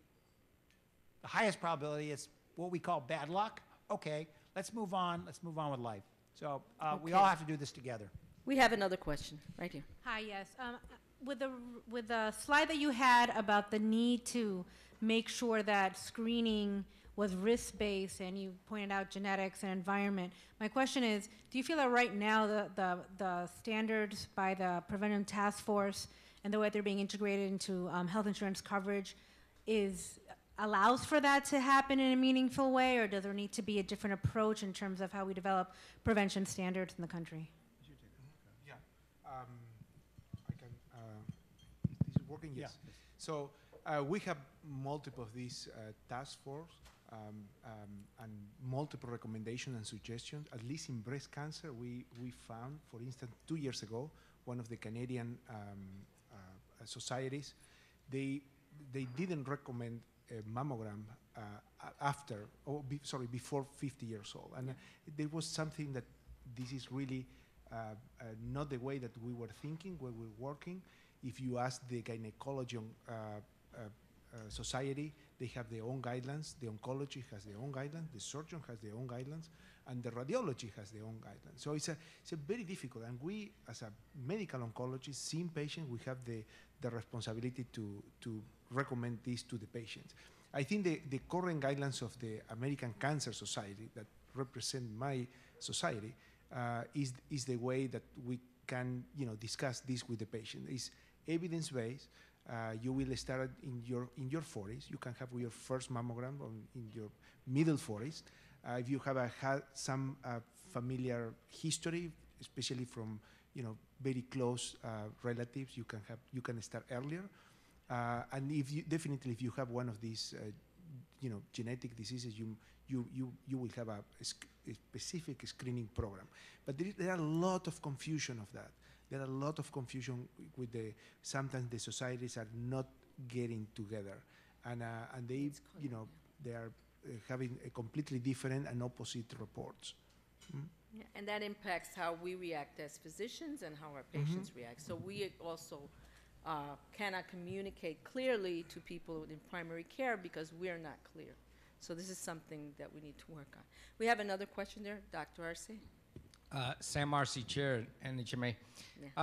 the highest probability is what we call bad luck. Okay, let's move on. Let's move on with life. So we all have to do this together. We have another question right here. Hi, yes. With the slide that you had about the need to make sure that screening was risk-based, and you pointed out genetics and environment, my question is, do you feel that right now the standards by the Preventive Task Force and the way they're being integrated into health insurance coverage allows for that to happen in a meaningful way, or does there need to be a different approach in terms of how we develop prevention standards in the country? Yeah, I can. Is this working? Yes. Yeah. So we have multiple of these task force and multiple recommendations and suggestions. At least in breast cancer, we found, for instance, 2 years ago, one of the Canadian societies, they didn't recommend a mammogram before 50 years old, and there was something that this is really not the way that we were thinking when we were working. If you ask the gynecology society, they have their own guidelines. The oncology has their own guidelines. The surgeon has their own guidelines, and the radiology has their own guidelines. So it's a very difficult. And we, as a medical oncologist, seeing patients, we have the responsibility to recommend this to the patients. I think the current guidelines of the American Cancer Society that represent my society is the way that we can discuss this with the patient. It's evidence-based. You will start in your 40s. You can have your first mammogram in your middle 40s. If you have had some familiar history, especially from very close relatives, you can start earlier. And if you have one of these genetic diseases, you will have a specific screening program. But there are a lot of confusion of that. There are a lot of confusion with sometimes the societies are not getting together, and they, they are having a completely different and opposite reports. Yeah, and that impacts how we react as physicians and how our patients react. So we also cannot communicate clearly to people in primary care because we are not clear. So this is something that we need to work on. We have another question there, Dr. Arce. Sam Arce, Chair at NHMA. Yeah.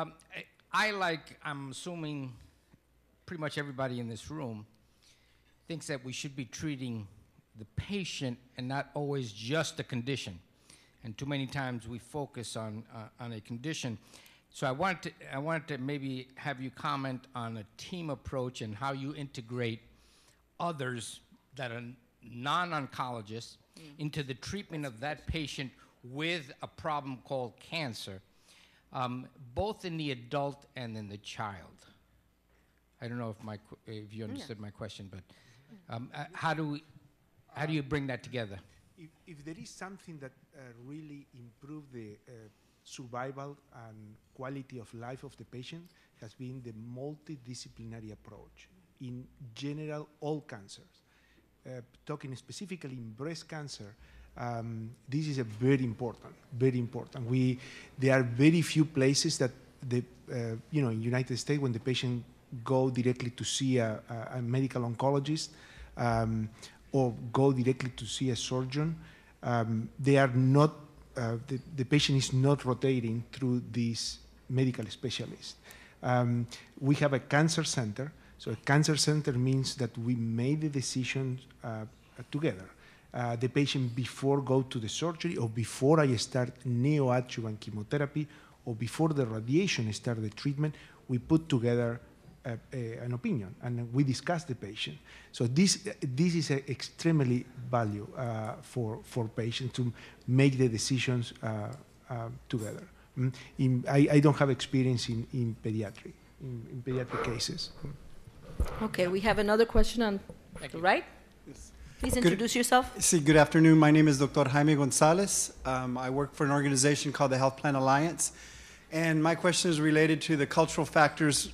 I'm assuming pretty much everybody in this room thinks that we should be treating the patient and not always just the condition. And too many times we focus on a condition. So I wanted to maybe have you comment on a team approach and how you integrate others that are non-oncologists into the treatment of that patient with a problem called cancer, both in the adult and in the child. I don't know if you understood my question, but how do you bring that together? If there is something that really improved the survival and quality of life of the patient, has been the multidisciplinary approach in general all cancers. Talking specifically in breast cancer, this is a very important, very important. There are very few places that in United States when the patient go directly to see a medical oncologist or go directly to see a surgeon. They are not, the patient is not rotating through these medical specialists. We have a cancer center. So a cancer center means that we made the decision together. The patient before go to the surgery or before I start neoadjuvant chemotherapy or before the radiation start the treatment, we put together an opinion and we discuss the patient. So this is extremely valuable for patients to make the decisions together. I don't have experience in pediatric cases. Okay, we have another question on the right. Please introduce yourself. Sí, good afternoon. My name is Dr. Jaime Gonzalez. I work for an organization called the Health Plan Alliance. And my question is related to the cultural factors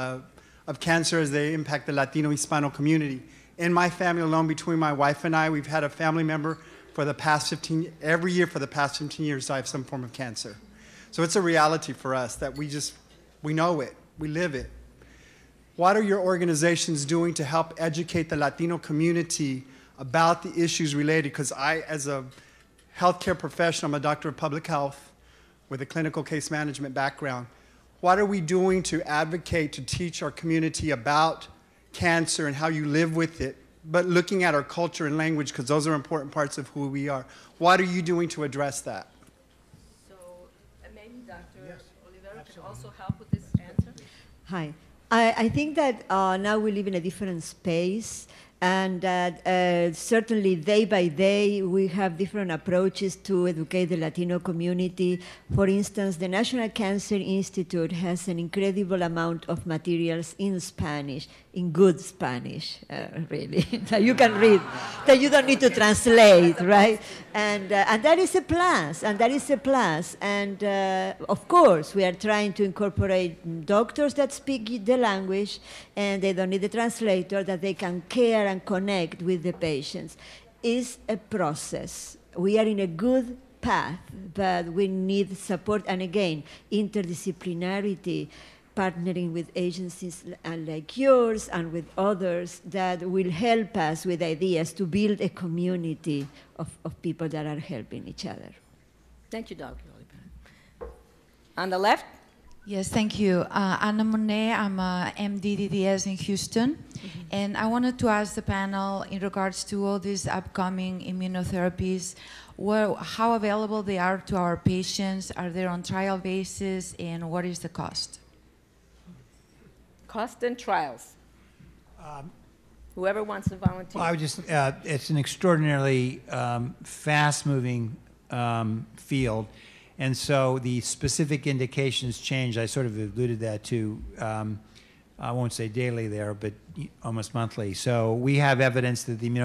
of cancer as they impact the Latino Hispano community. In my family alone, between my wife and I, we've had a family member for the past 15, every year for the past 15 years die of some form of cancer. So it's a reality for us that we know it, we live it. What are your organizations doing to help educate the Latino community about the issues related? Because I, as a healthcare professional, I'm a doctor of public health with a clinical case management background. What are we doing to advocate, to teach our community about cancer and how you live with it, but looking at our culture and language, because those are important parts of who we are. What are you doing to address that? So maybe Dr. Olivero can also help with this answer. Hi. I think that now we live in a different space, and that certainly day by day we have different approaches to educate the Latino community. For instance, the National Cancer Institute has an incredible amount of materials in Spanish, in good Spanish, really, that you can read, that you don't need to translate, right? And that is a plus, and that is a plus. And of course, we are trying to incorporate doctors that speak the language, and they don't need a translator, that they can care and connect with the patients. It's a process. We are in a good path, but we need support, and again, interdisciplinarity, partnering with agencies like yours and with others that will help us with ideas to build a community of people that are helping each other. Thank you, Dr. Olivero. On the left? Yes, thank you. Anna Monet, I'm a MD-DDS in Houston. And I wanted to ask the panel in regards to all these upcoming immunotherapies, how available they are to our patients, are they on trial basis, and what is the cost? Cost and trials. Whoever wants to volunteer. Well, I would just, it's an extraordinarily fast-moving field. And so the specific indications change. I sort of alluded that to I won't say daily there, but almost monthly. So we have evidence that the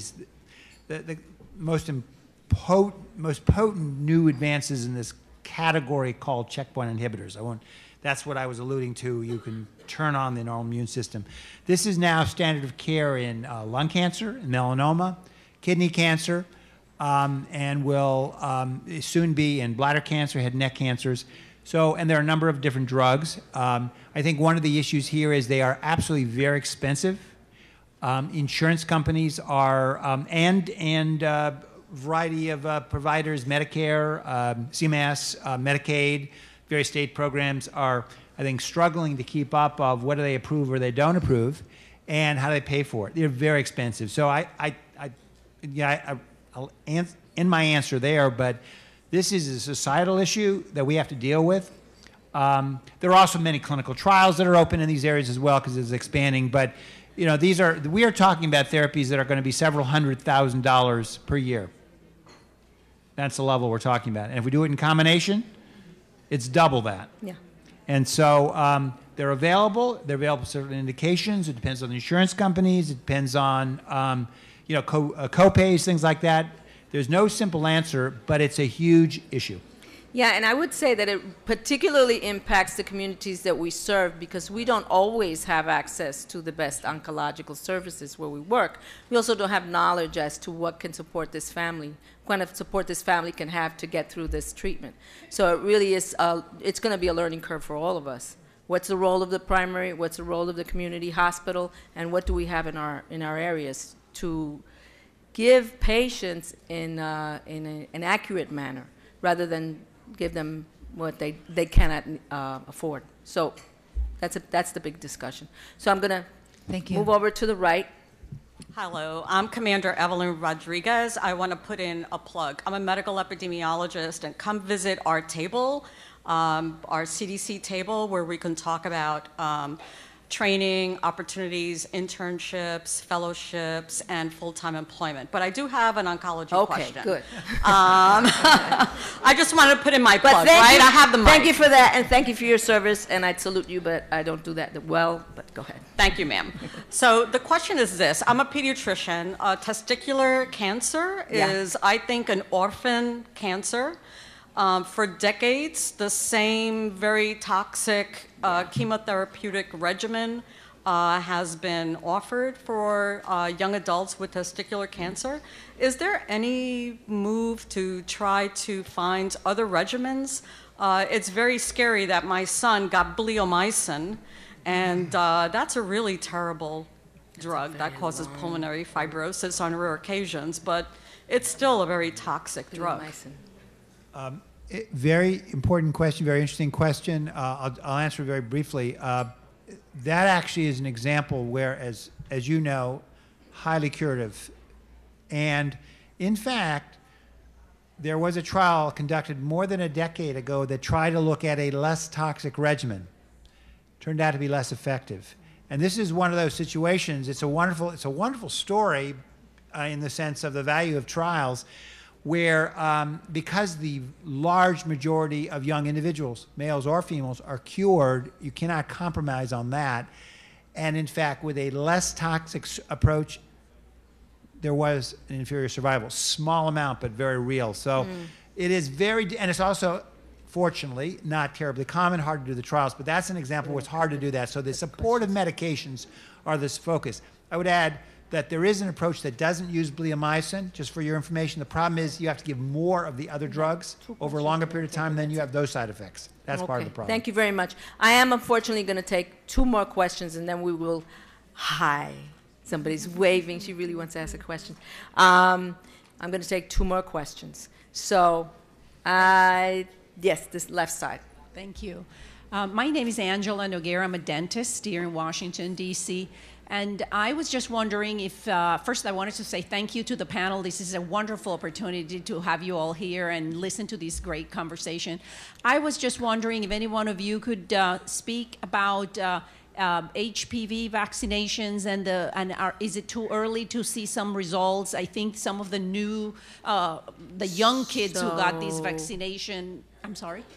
most potent new advances in this category called checkpoint inhibitors. That's what I was alluding to. You can turn on the normal immune system. This is now standard of care in lung cancer, in melanoma, kidney cancer, and will soon be in bladder cancer, head and neck cancers. So, and there are a number of different drugs. I think one of the issues here is they are absolutely very expensive. Insurance companies are, and variety of providers, Medicare, CMS, Medicaid, various state programs are, I think, struggling to keep up of what do they approve or they don't approve, and how do they pay for it. They're very expensive. So I'll end my answer there, but this is a societal issue that we have to deal with. There are also many clinical trials that are open in these areas as well because it's expanding, but we are talking about therapies that are going to be several $100,000 per year. That's the level we're talking about. And if we do it in combination, it's double that. Yeah. And so they're available. They're available for certain indications. It depends on the insurance companies. It depends on co-pays, things like that. There's no simple answer, but it's a huge issue. Yeah, and I would say that it particularly impacts the communities that we serve because we don't always have access to the best oncological services where we work. We also don't have knowledge as to what can support this family, what kind of support this family can have to get through this treatment. So it really is, it's going to be a learning curve for all of us. What's the role of the primary, what's the role of the community hospital, and what do we have in our areas to give patients in an accurate manner rather than give them what they cannot afford. So that's the big discussion. So I'm going to move over to the right. Hello, I'm Commander Evelyn Rodriguez. I want to put in a plug. I'm a medical epidemiologist, and come visit our table, our CDC table, where we can talk about training, opportunities, internships, fellowships, and full-time employment. But I do have an oncology question. Okay, good. I just wanted to put in my plug, right? I have the mic. Thank you for that, and thank you for your service, and I salute you, but I don't do that well, but go ahead. Thank you, ma'am. So the question is this. I'm a pediatrician. Testicular cancer is, I think, an orphan cancer. For decades, the same very toxic chemotherapeutic regimen has been offered for young adults with testicular cancer. Is there any move to try to find other regimens? It's very scary that my son got bleomycin, and that's a really terrible drug that causes pulmonary fibrosis on rare occasions, but it's still a very toxic drug. Very important question, very interesting question. I'll answer very briefly. That actually is an example where, as you know, highly curative. And in fact, there was a trial conducted more than a decade ago that tried to look at a less toxic regimen. Turned out to be less effective. And this is one of those situations. It's a wonderful story in the sense of the value of trials, where because the large majority of young individuals, males or females, are cured, you cannot compromise on that. And in fact, with a less toxic approach, there was an inferior survival. Small amount, but very real. So it is and it's also, fortunately, not terribly common, hard to do the trials, but that's an example where it's hard to do that. So the supportive medications are this focus. I would add that there is an approach that doesn't use bleomycin, just for your information. The problem is you have to give more of the other drugs over a longer period of time, then you have those side effects. That's part of the problem. Thank you very much. I am unfortunately going to take 2 more questions, and then we will, hi, somebody's waving. She really wants to ask a question. I'm going to take 2 more questions. So, yes, this left side. Thank you. My name is Angela Noguera. I'm a dentist here in Washington, D.C., and I was just wondering if, first I wanted to say thank you to the panel. This is a wonderful opportunity to have you all here and listen to this great conversation. I was just wondering if any one of you could speak about HPV vaccinations and is it too early to see some results? I think some of the new, the young kids who got this vaccination, I'm sorry?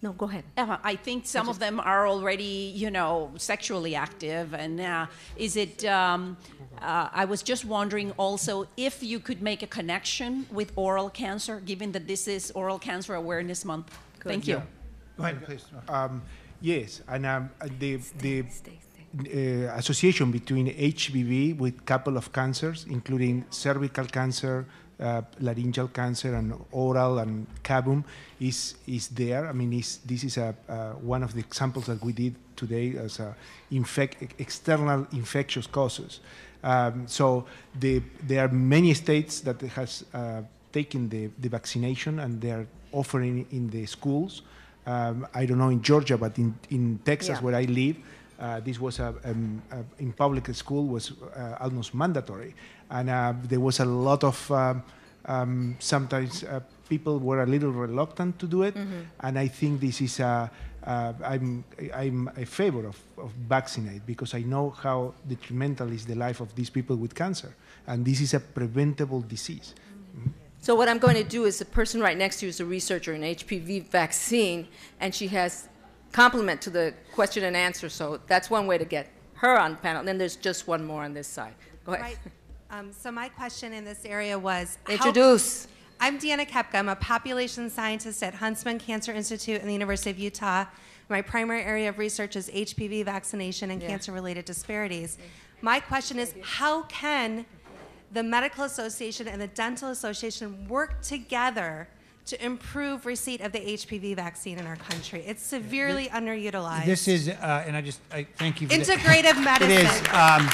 No, go ahead. I think some of them are already, sexually active. And is it, I was just wondering also if you could make a connection with oral cancer, given that this is Oral Cancer Awareness Month. Thank you. Go ahead, please. Yes, and the association between HPV with couple of cancers, including cervical cancer, laryngeal cancer, and oral and cavum, is there. I mean, this is one of the examples that we did today as external infectious causes. So there are many states that has taken the vaccination, and they are offering in the schools. I don't know in Georgia, but in Texas, where I live, this was in public school was almost mandatory, and there was a lot of sometimes people were a little reluctant to do it, and I think this is I'm a favor of vaccinate, because I know how detrimental is the life of these people with cancer, and this is a preventable disease. So what I'm going to do is the person right next to you is a researcher in HPV vaccine, and she has complement to the question and answer. So that's one way to get her on the panel. And then there's just one more on this side. Go ahead. Right. So my question in this area was... Introduce. I'm Deanna Kepka. I'm a population scientist at Huntsman Cancer Institute in the University of Utah. My primary area of research is HPV vaccination and cancer-related disparities. My question is, how can the Medical Association and the Dental Association work together to improve receipt of the HPV vaccine in our country? It's severely underutilized. This is, and I thank you for integrative medicine. It is.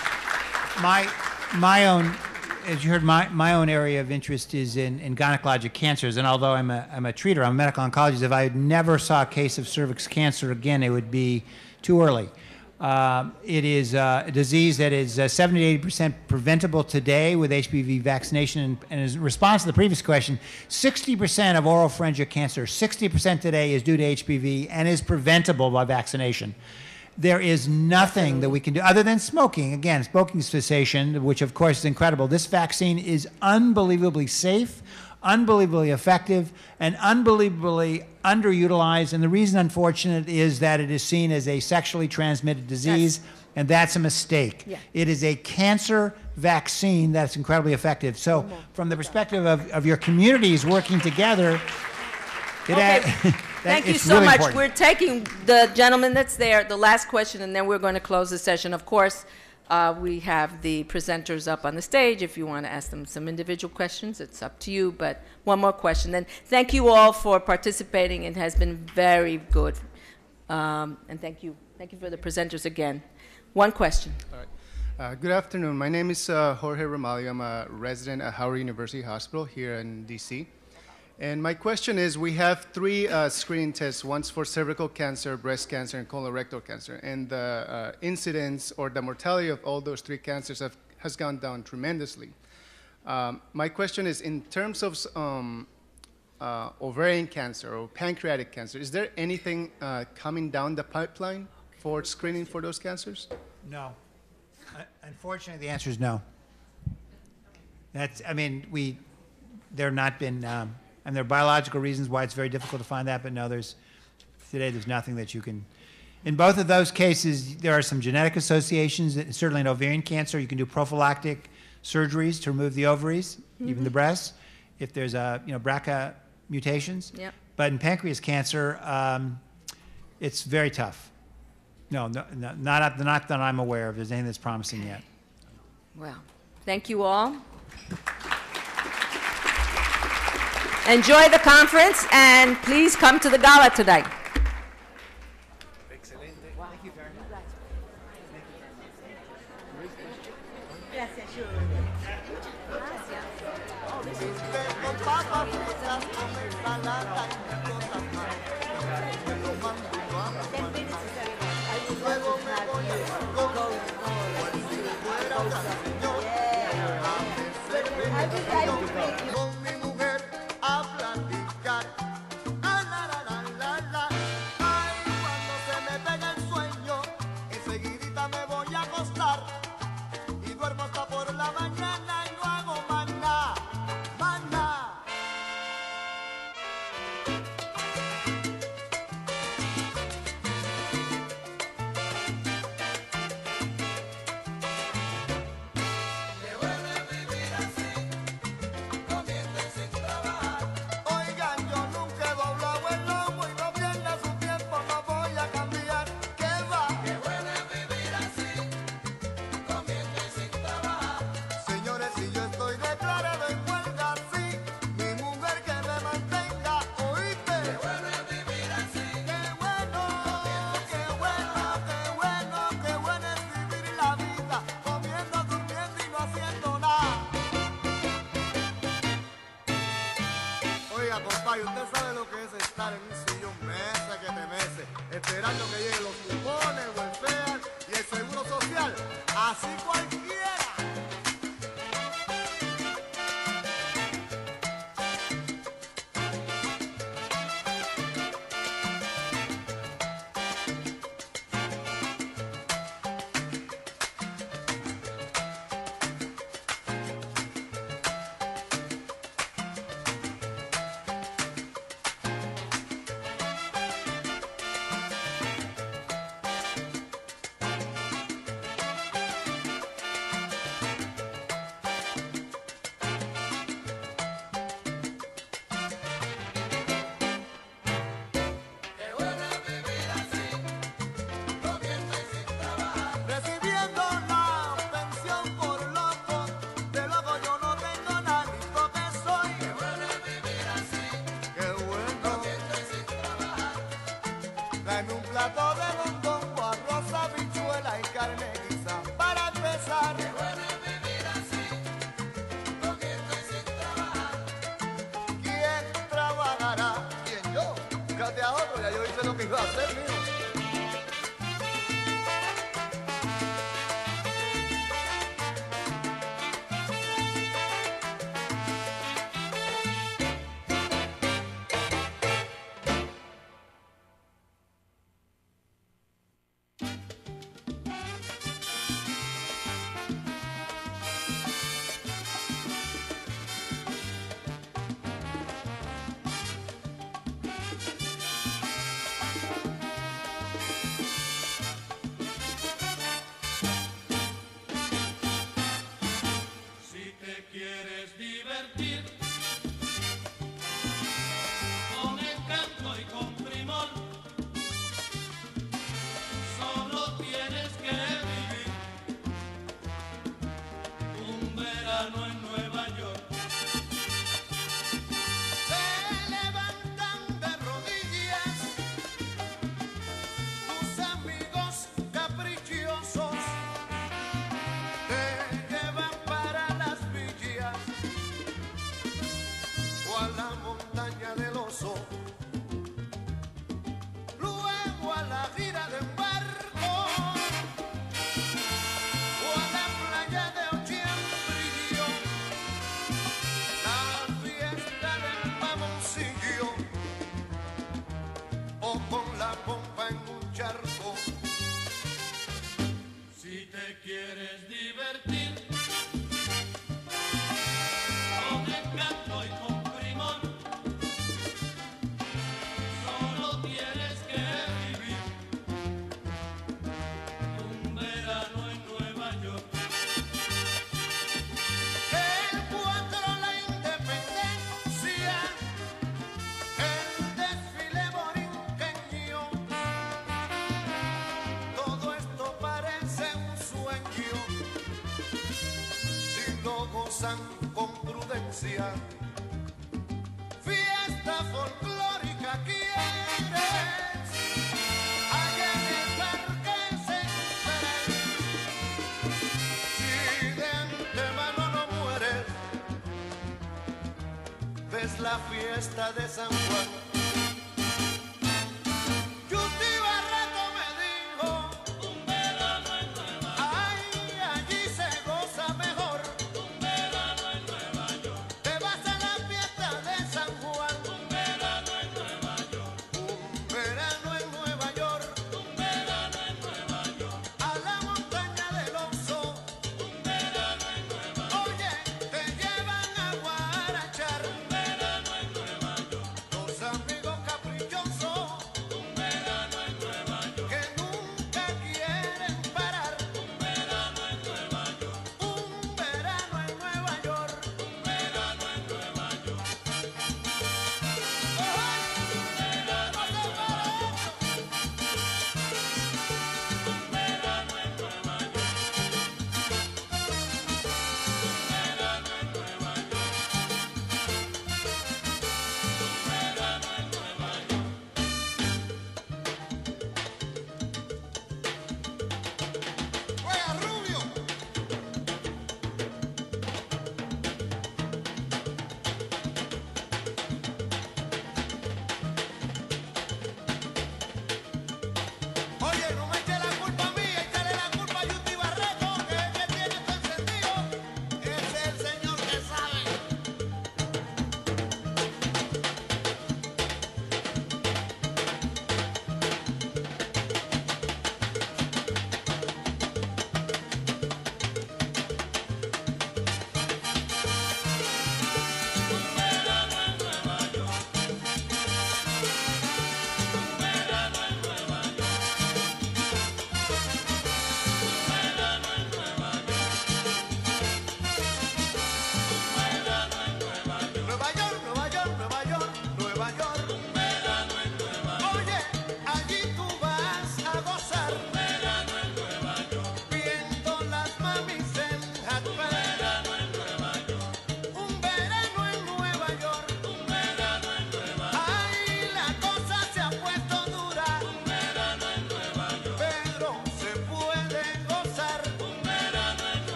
My own, as you heard, my own area of interest is in gynecologic cancers. And although I'm a treater, I'm a medical oncologist, if I never saw a case of cervix cancer again, it would be too early. It is a disease that is 70 to 80% preventable today with HPV vaccination. And in response to the previous question, 60% of oropharyngeal cancer, 60% today is due to HPV and is preventable by vaccination. There is nothing that we can do other than smoking. Again, smoking cessation, which of course is incredible. This vaccine is unbelievably safe, unbelievably effective, and unbelievably underutilized. And the reason, unfortunate, is that it is seen as a sexually transmitted disease, and that's a mistake. Yeah. It is a cancer vaccine that's incredibly effective. So from the perspective of your communities working together, Thank you so really much. important. We're taking the gentleman that's there, the last question, and then we're going to close the session. Of course, we have the presenters up on the stage. If you want to ask them some individual questions, it's up to you. But one more question. Then thank you all for participating. It has been very good. And thank you. Thank you for the presenters again. One question. All right. Good afternoon. My name is Jorge Ramalho. I'm a resident at Howard University Hospital here in D.C. And my question is, we have 3 screening tests, one's for cervical cancer, breast cancer, and colorectal cancer. And the incidence or the mortality of all those 3 cancers has gone down tremendously. My question is, in terms of ovarian cancer or pancreatic cancer, is there anything coming down the pipeline for screening for those cancers? No. Unfortunately, the answer is no. There not been... and there are biological reasons why it's very difficult to find that, but no, today there's nothing that you can... In both of those cases, there are some genetic associations. Certainly in ovarian cancer, you can do prophylactic surgeries to remove the ovaries, even the breasts, if there's BRCA mutations. Yep. But in pancreas cancer, it's very tough. No, not that I'm aware of. There's anything that's promising yet. Well, thank you all. Enjoy the conference, and please come to the gala tonight. usted sabe lo que es estar en un sillón mesa que te mece, esperando que lleguen los cupones, el welfare y el seguro social. Así cualquiera. Recibiendo la pensión por loco, de loco yo no tengo nada, listo que soy. Qué bueno es vivir así, qué bueno que estoy sin trabajar. Dame un plato de mondongo, arroz, habichuela y carne guisa para empezar. Qué bueno es vivir así, porque estoy sin trabajar. ¿Quién trabajará? ¿Quién? Yo. Fíjate a otro, ya yo hice lo que iba a hacer, mío. Si te quieres divertir con encanto y con primor, solo tienes que vivir un verano en Nueva York. Se levantan de rodillas tus amigos caprichosos, te llevan para las villas o a la montaña del oso, luego a la gira de un barco o a la playa de Ochiembrillo, la fiesta del mamoncillo o con la pompa en un charco. Si te quieres divertir con encanto y con primor, solo tienes que vivir un verano en Nueva York. El 4 la independencia, el desfile borinqueño, todo esto parece un sueño, si lo gozan con prudencia. Fiesta folclórica quieres, allá en el Parque Central. Si de antemano no mueres, ves la fiesta de San Juan. Yuti Barreto me dijo, un verano en Nueva York. ay, allí se goza mejor. Un verano en Nueva York. Te vas a la fiesta de San Juan. Un verano en Nueva York. Un verano en Nueva York. Un verano en Nueva York. A la montaña del oso. Un verano en Nueva York. Oye, te llevan a guarachar. Un verano en Nueva York. Los amigos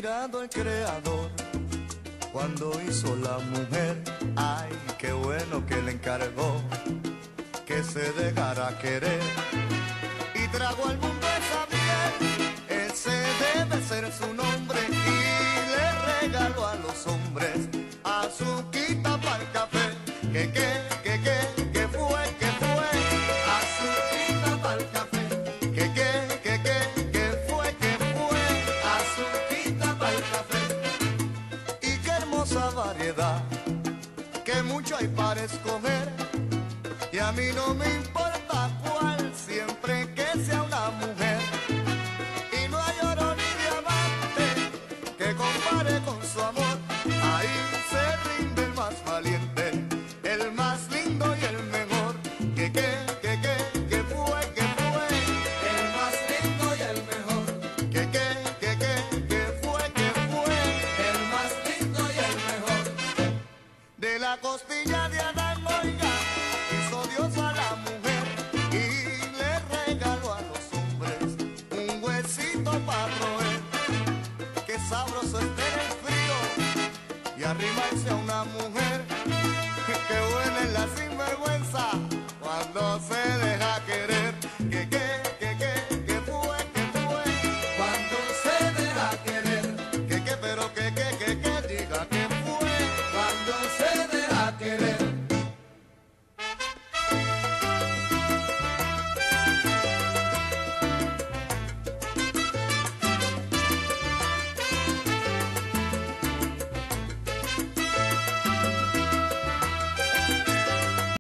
mirado el creador cuando hizo la mujer. Ay, qué bueno que le encargó que se dejara querer y trajo al mundo esa miel. Ese debe ser su nombre y le regaló a los hombres azuquita para el café. Que fue, azuquita para el café. Que fue, azuquita para el café. Y qué hermosa variedad, que mucho hay para escoger. Y a mí no me importa cuál, siempre que sea una mujer. Y no hay oro ni diamante que compare con su amor. Ahí se rinde el más valiente, el más lindo y el mejor. Que fue, el más lindo y el mejor. Que fue, el más lindo y el mejor. De la costilla de Adán, oiga, hizo Dios a la mujer y le regaló a los hombres un huesito para roer. Qué sabroso es tener frío y arrimarse a una mujer. Qué buena es la sinvergüenza cuando se